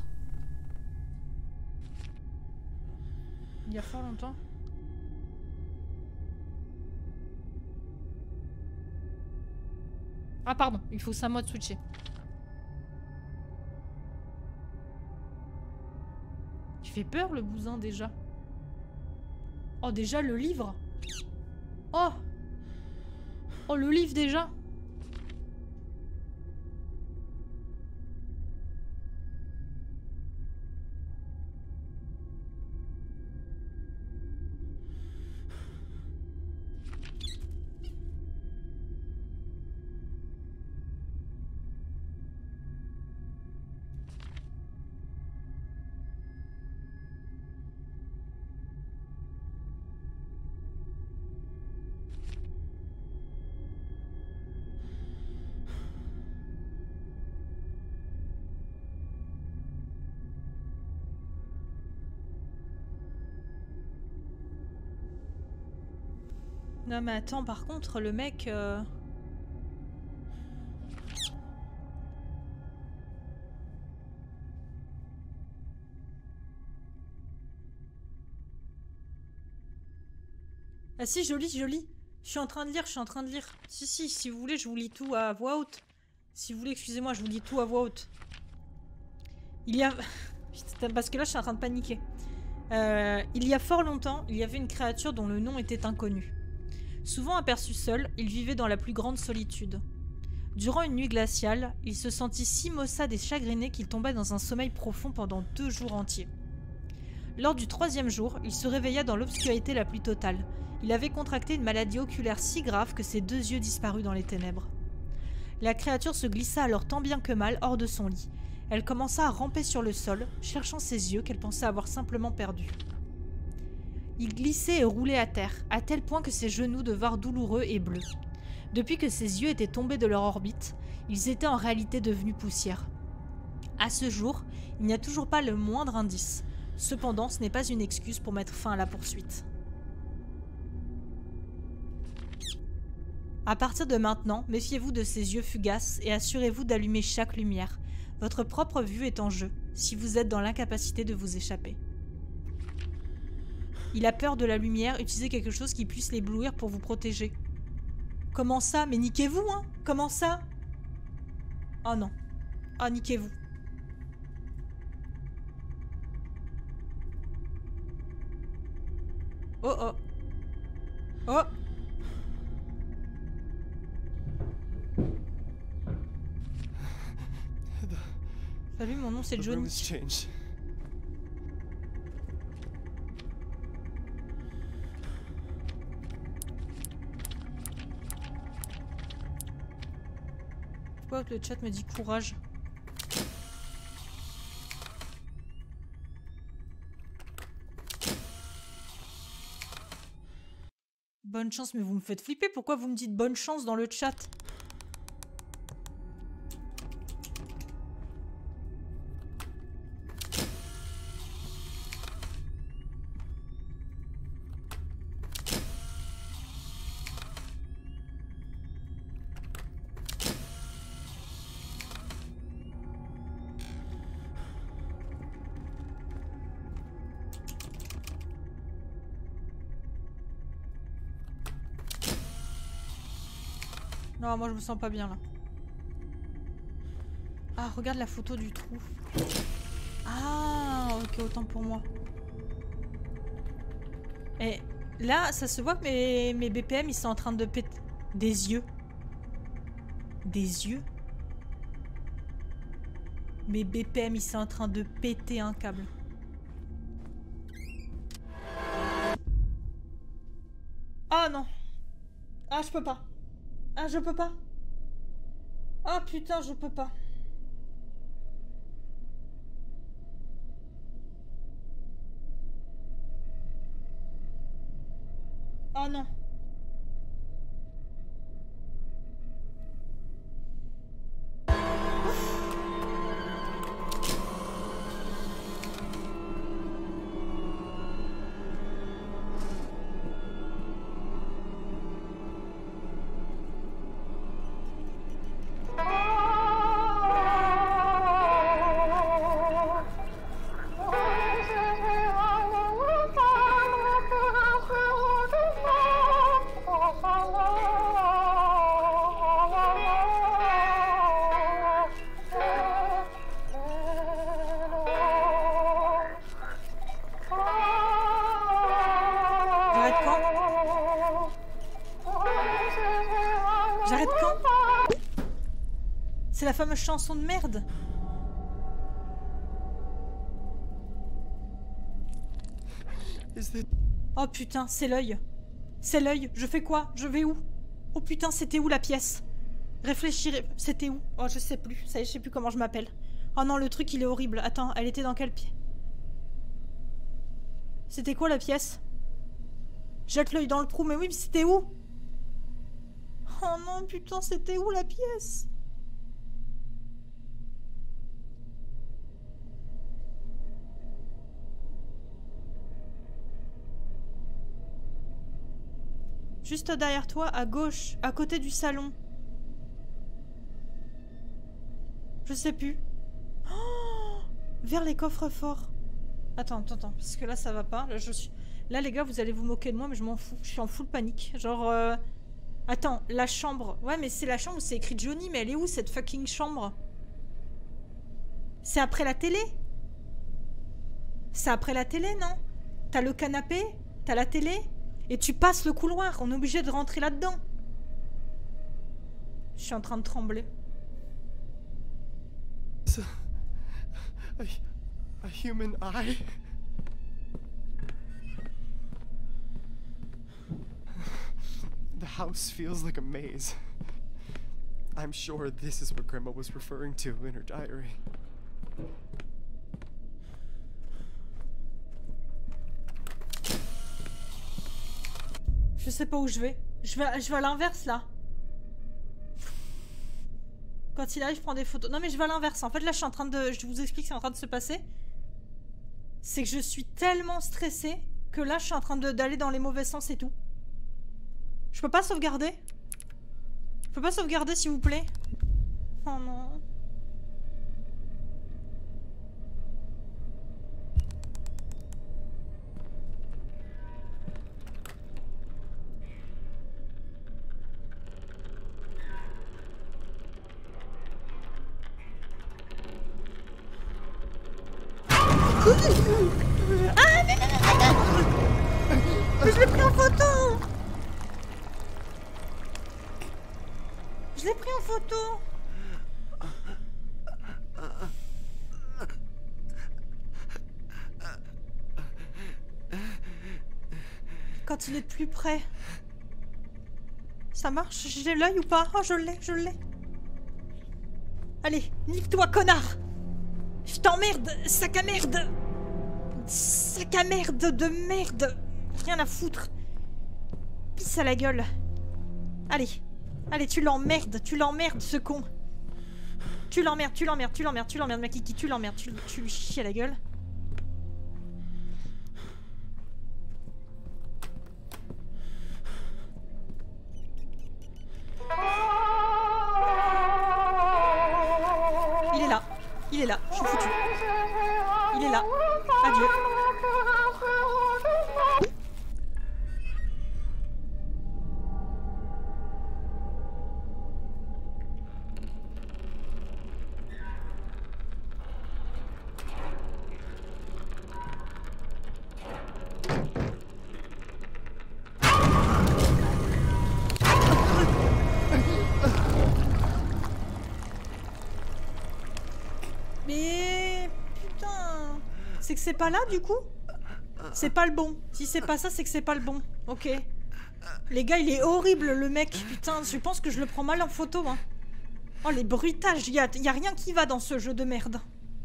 Il y a fort longtemps. Ah pardon, il faut ça moi de switcher. Tu fais peur le bousin déjà. Oh déjà le livre. Oh. Oh le livre déjà. Non mais attends, par contre, le mec... Euh... Ah si, je lis, je lis. Je suis en train de lire, je suis en train de lire. Si, si, si vous voulez, je vous lis tout à voix haute. Si vous voulez, excusez-moi, je vous lis tout à voix haute. Il y a... Parce que là, je suis en train de paniquer. Euh, il y a fort longtemps, il y avait une créature dont le nom était inconnu. Souvent aperçu seul, il vivait dans la plus grande solitude. Durant une nuit glaciale, il se sentit si maussade et chagriné qu'il tomba dans un sommeil profond pendant deux jours entiers. Lors du troisième jour, il se réveilla dans l'obscurité la plus totale. Il avait contracté une maladie oculaire si grave que ses deux yeux disparurent dans les ténèbres. La créature se glissa alors tant bien que mal hors de son lit. Elle commença à ramper sur le sol, cherchant ses yeux qu'elle pensait avoir simplement perdus. Il glissait et roulait à terre, à tel point que ses genoux devinrent douloureux et bleus. Depuis que ses yeux étaient tombés de leur orbite, ils étaient en réalité devenus poussière. À ce jour, il n'y a toujours pas le moindre indice. Cependant, ce n'est pas une excuse pour mettre fin à la poursuite. À partir de maintenant, méfiez-vous de ces yeux fugaces et assurez-vous d'allumer chaque lumière. Votre propre vue est en jeu, si vous êtes dans l'incapacité de vous échapper. Il a peur de la lumière, utilisez quelque chose qui puisse l'éblouir pour vous protéger. Comment ça? Mais niquez-vous, hein? Comment ça? Oh non. Oh, niquez-vous. Oh oh. Oh. Salut, mon nom c'est Johnny. Pourquoi le chat me dit courage? Bonne chance, mais vous me faites flipper. Pourquoi vous me dites bonne chance dans le chat? Non, moi je me sens pas bien là. Ah, regarde la photo du trou. Ah, ok, autant pour moi. Et là, ça se voit que mes, mes B P M, ils sont en train de péter. Des yeux. Des yeux. Mes B P M, ils sont en train de péter un câble. Ah non. Ah, je peux pas. Ah, je peux pas. Ah putain, je peux pas. Oh non. La fameuse chanson de merde. Oh putain, c'est l'œil. C'est l'œil. Je fais quoi? Je vais où? Oh putain, c'était où la pièce? Réfléchir. C'était où? Oh, je sais plus. Ça y est, je sais plus comment je m'appelle. Oh non, le truc, il est horrible. Attends, elle était dans quel pied? C'était quoi la pièce? Jette l'œil dans le trou. Mais oui, mais c'était où? Oh non, putain, c'était où la pièce? Juste derrière toi, à gauche, à côté du salon. Je sais plus. Oh, vers les coffres forts. Attends, attends, attends, parce que là ça va pas. Là, je suis... là les gars, vous allez vous moquer de moi, mais je m'en fous. Je suis en full panique. Genre... Euh... Attends, la chambre. Ouais, mais c'est la chambre où c'est écrit Johnny, mais elle est où cette fucking chambre? C'est après la télé? C'est après la télé, non? T'as le canapé? T'as la télé? Et tu passes le couloir, on est obligé de rentrer là-dedans. Je suis en train de trembler. A, a human eye. The house feels like a maze. I'm sure this is what Grandma was referring to in her diary. Je sais pas où je vais. Je vais, je vais à l'inverse là. Quand il arrive, je prends des photos. Non mais je vais à l'inverse. En fait là je suis en train de... Je vous explique ce qui est en train de se passer. C'est que je suis tellement stressée que là je suis en train d'aller dans les mauvais sens et tout. Je peux pas sauvegarder? Je peux pas sauvegarder s'il vous plaît? Oh non. Ah mais non, non, non. Je l'ai pris en photo. Je l'ai pris en photo. Quand il est de plus près. Ça marche? J'ai l'œil ou pas? Oh je l'ai, je l'ai. Allez, nique-toi connard. Je t'emmerde, sac à merde. Sac à merde de merde. Rien à foutre. Pisse à la gueule. Allez. Allez, tu l'emmerdes. Tu l'emmerdes, ce con. Tu l'emmerdes, tu l'emmerdes, tu l'emmerdes, tu l'emmerdes, ma kiki. Tu l'emmerdes, tu, tu lui chies à la gueule. Il est là. Il est là. Je suis foutu. Il est là. Adieu. que c'est pas là du coup? C'est pas le bon. Si c'est pas ça, c'est que c'est pas le bon. Ok. Les gars, il est horrible le mec. Putain, je pense que je le prends mal en photo. Hein. Oh, les bruitages. Il y a, y a rien qui va dans ce jeu de merde.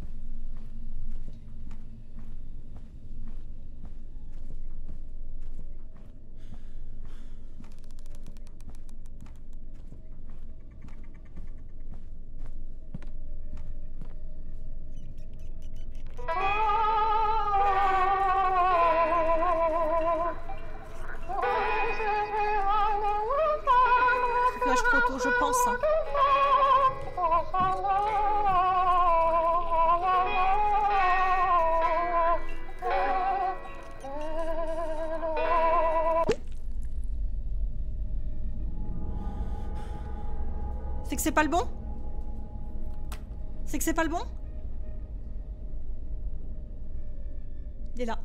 Flash photo, je pense. Hein. C'est que c'est pas le bon? C'est que c'est pas le bon? Il est là.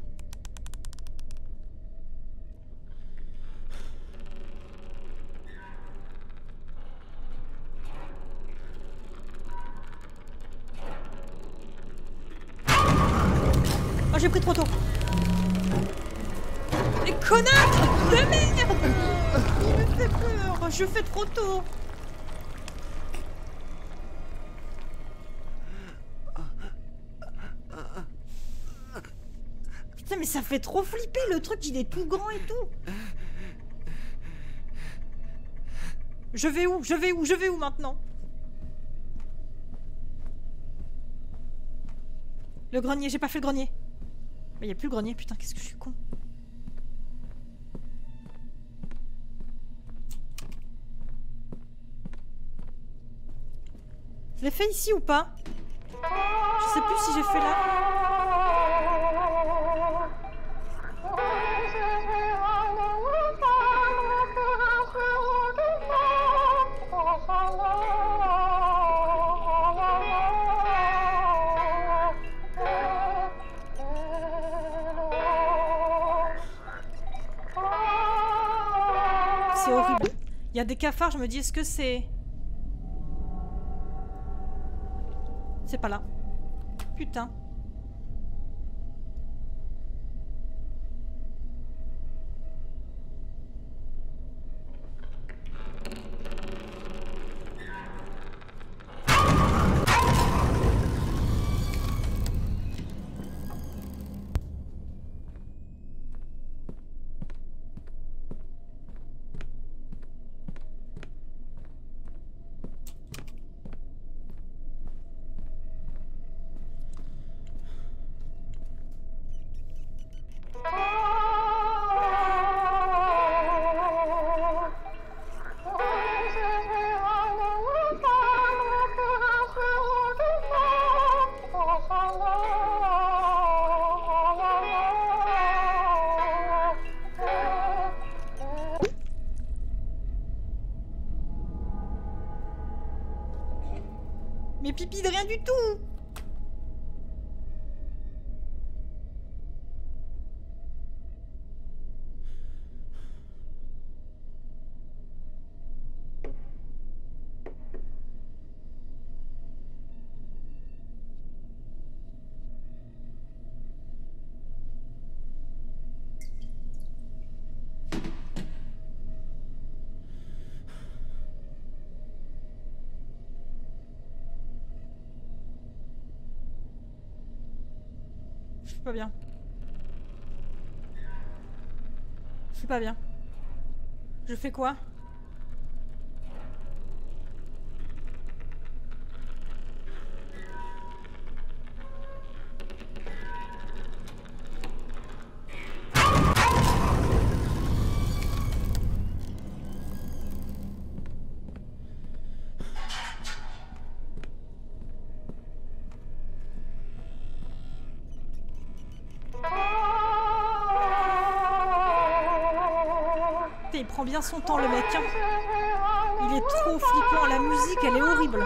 Oh, j'ai pris trop tôt. Les connards de merde! Il me fait peur. Je fais trop tôt. Putain, mais ça fait trop flipper. Le truc, il est tout grand et tout. Je vais où? Je vais où? Je vais où maintenant? Le grenier, j'ai pas fait le grenier. Mais y a plus le grenier, putain, qu'est-ce que je suis con. Je l'ai fait ici ou pas? Je sais plus si j'ai fait là. C'est horrible. Il y a des cafards, je me dis, est-ce que c'est... C'est pas là. Putain. Mais pipi de rien du tout. Je suis pas bien. Je suis pas bien. Je fais quoi? Il prend bien son temps le mec hein. Il est trop flippant, la musique elle est horrible.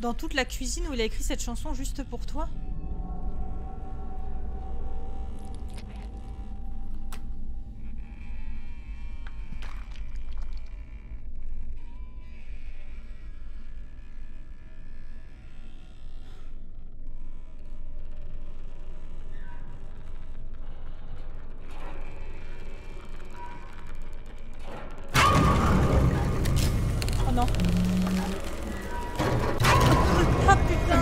Dans toute la cuisine où il a écrit cette chanson juste pour toi. Oh non. Ah putain.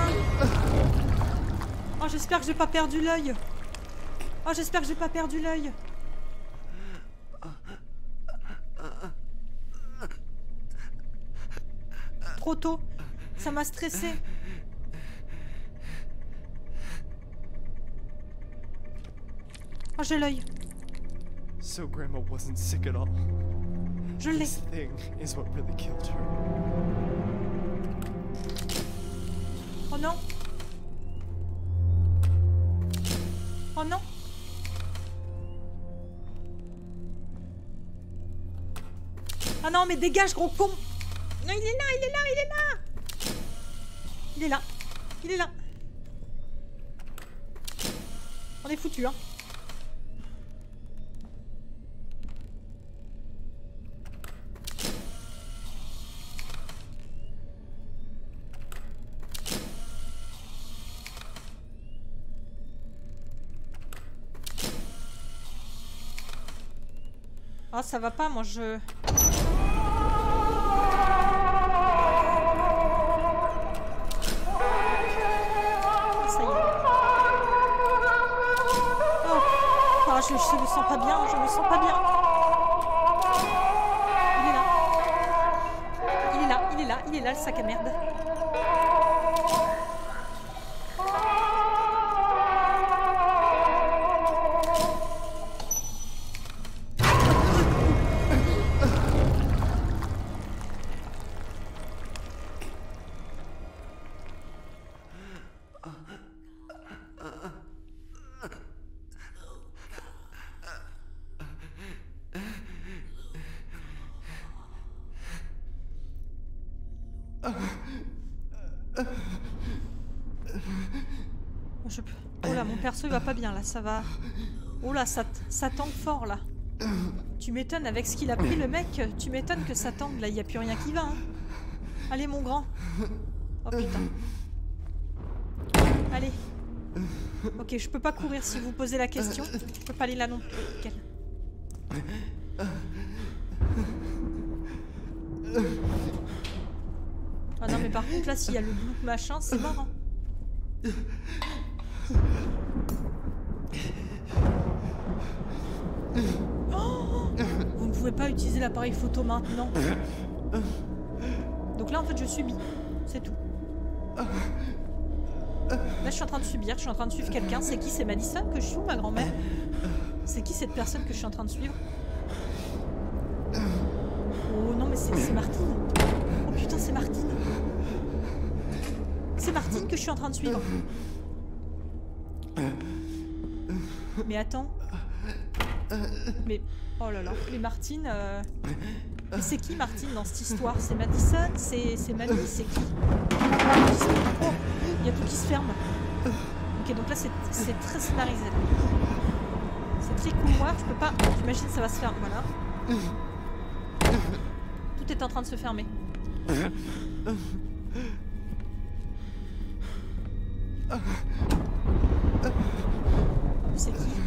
Oh j'espère que j'ai pas perdu l'œil. Oh j'espère que j'ai pas perdu l'œil. Trop tôt. Ça m'a stressé. Oh j'ai l'œil. So Grandma wasn't sick at all. Je l'ai. This thing is what really killed her. Oh non. Oh non. Ah non mais dégage gros con. Non il est là, il est là, il est là. Il est là. Il est là. On est foutu hein. Ah ça va pas moi je... Ça y est. Oh, ah, je, je me sens pas bien, je me sens pas bien. Il est là. Il est là, il est là, il est là le sac à merde. Je... Oh là, mon perso il va pas bien là, ça va. Oh là, ça, ça tangue fort là. Tu m'étonnes avec ce qu'il a pris le mec, tu m'étonnes que ça tangue là, il n'y a plus rien qui va. Hein. Allez mon grand. Oh putain. Allez. Ok, je peux pas courir si vous posez la question. Je peux pas aller là non plus. Nickel. Ah non mais par contre là s'il y a le bloc machin c'est marrant. Oh, vous ne pouvez pas utiliser l'appareil photo maintenant. Donc là en fait je subis, c'est tout. Là je suis en train de subir, je suis en train de suivre quelqu'un. C'est qui? C'est Madison que je suis ou ma grand-mère? C'est qui cette personne que je suis en train de suivre? Oh non mais c'est Martine. Oh putain c'est Martine. C'est Martine que je suis en train de suivre. Mais attends. Mais oh là là, mais Martine. Euh... Mais c'est qui Martine dans cette histoire? C'est Madison? C'est Mamie? C'est qui? Oh, il y a tout qui se ferme. Ok, donc là c'est très scénarisé. C'est très couloir, je peux pas. J'imagine ça va se faire. Voilà. Tout est en train de se fermer. C'est qui?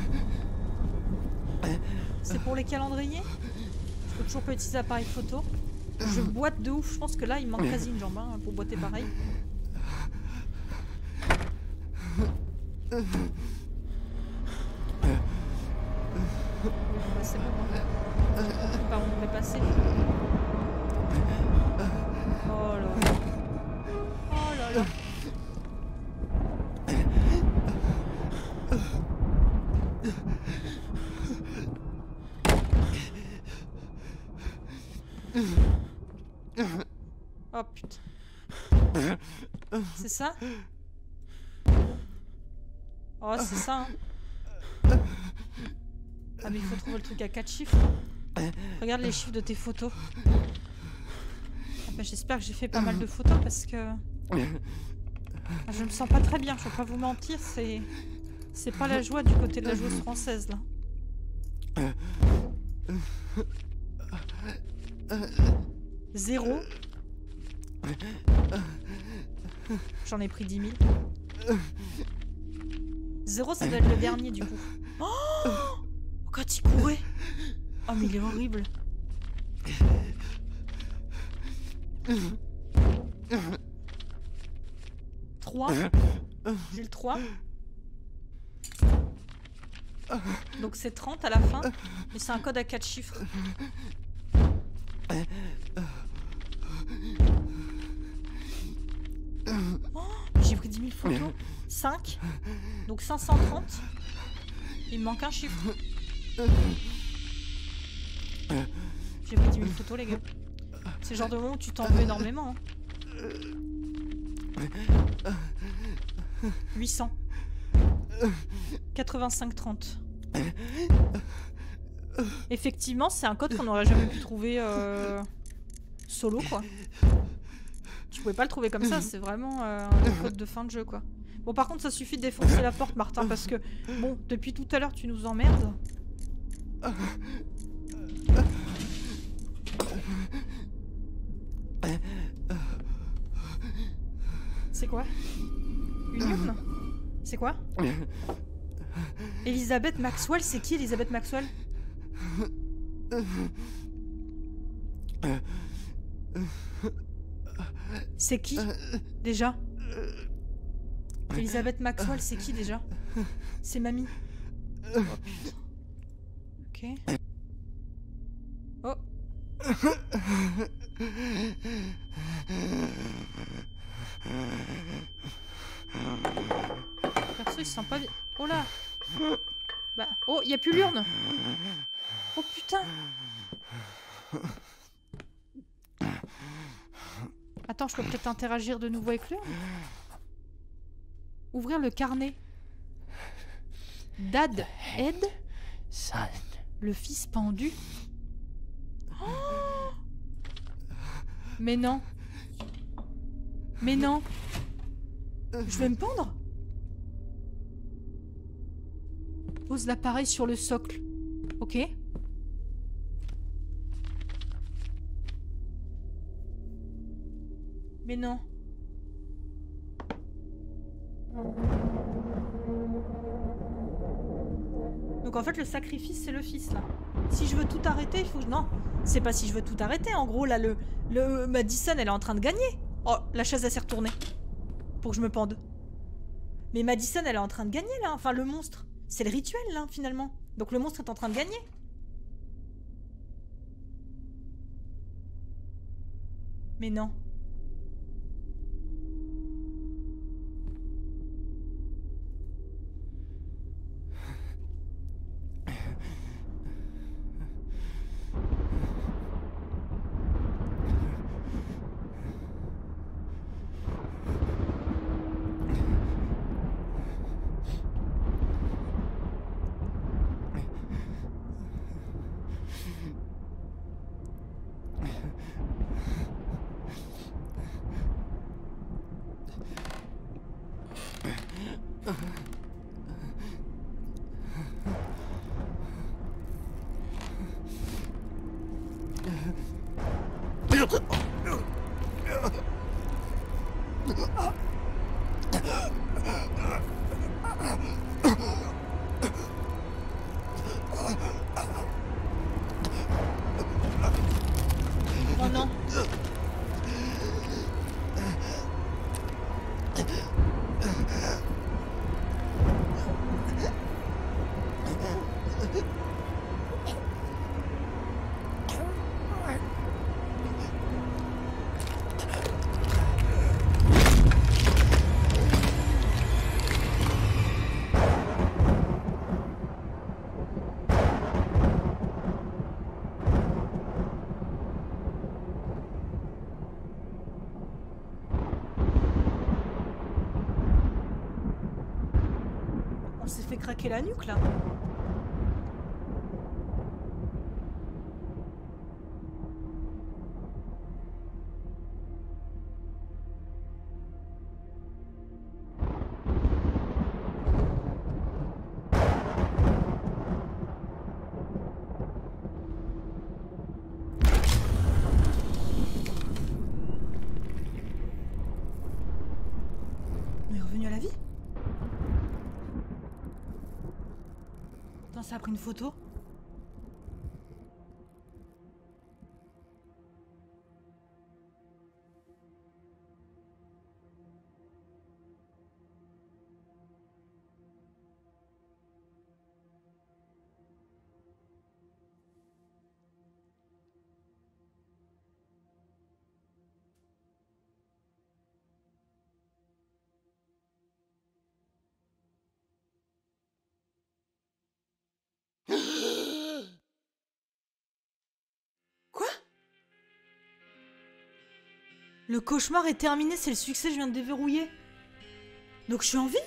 C'est pour les calendriers? Je peux toujours pas utiliser l'appareil photo. Je boite de ouf, je pense que là il me manque quasi une jambe hein, pour boiter pareil. Bon, bah, c'est bon, hein. Par où on est passé. Oh là là. Oh là là. Oh putain. C'est ça? Oh c'est ça hein. Ah mais il faut trouver le truc à quatre chiffres. Regarde les chiffres de tes photos. Ah, bah, j'espère que j'ai fait pas mal de photos parce que... Ah, je me sens pas très bien, je vais pas vous mentir, c'est... C'est pas la joie du côté de la joueuse française, là. Zéro. J'en ai pris dix mille. Zéro, ça doit être le dernier, du coup. Oh, quand il courait. Oh, mais il est horrible. trois. J'ai le trois. Donc c'est trente à la fin. Mais c'est un code à quatre chiffres. Oh, j'ai pris dix mille photos. cinq. Donc cinq cent trente. Il me manque un chiffre. J'ai pris dix mille photos, les gars. C'est le genre de moment où tu t'en veux énormément. Hein. huit cents. quatre-vingt-cinq trente. Effectivement, c'est un code qu'on n'aurait jamais pu trouver euh, solo, quoi. Tu pouvais pas le trouver comme ça, c'est vraiment euh, un code de fin de jeu, quoi. Bon, par contre, ça suffit de défoncer la porte, Martin, parce que, bon, depuis tout à l'heure, tu nous emmerdes. C'est quoi? Une urne? C'est quoi? Elisabeth Maxwell, c'est qui Elisabeth Maxwell? C'est qui déjà? Elisabeth Maxwell, c'est qui déjà? C'est mamie. Oh putain. Ok. Oh. Perso, il se sent pas bien. Oh là. Bah, oh, y a plus l'urne. Oh putain. Attends, je peux peut-être interagir de nouveau avec l'urne. Ouvrir le carnet. Dad Ed. Le fils pendu. Oh. Mais non. Mais non. Je vais me pendre? Pose l'appareil sur le socle. Ok. Mais non. Donc en fait le sacrifice c'est le fils là. Si je veux tout arrêter, il faut que... Non, c'est pas si je veux tout arrêter. En gros là le... le Madison elle est en train de gagner. Oh, la chaise elle s'est retournée. Pour que je me pende. Mais Madison elle est en train de gagner là. Enfin le monstre. C'est le rituel là finalement. Donc le monstre est en train de gagner. Mais non. Oh non. On s'est fait craquer la nuque là. revenu à la vie? Attends, ça a pris une photo. Quoi? Le cauchemar est terminé, c'est le succès, je viens de déverrouiller. Donc je suis en vie?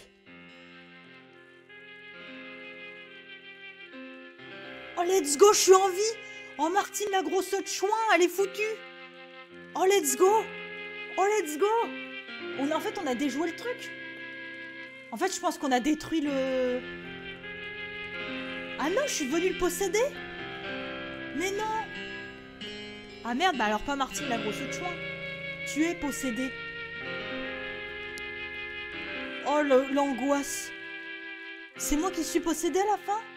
Oh let's go, je suis en vie! Oh Martine la grosse de chouin, elle est foutue! Oh let's go! Oh let's go! On a, en fait on a déjoué le truc. En fait je pense qu'on a détruit le... Ah non, je suis devenue le posséder? Mais non! Ah merde, bah alors pas Martine la grosse de chouin. Tu es possédé. Oh l'angoisse. C'est moi qui suis possédée à la fin?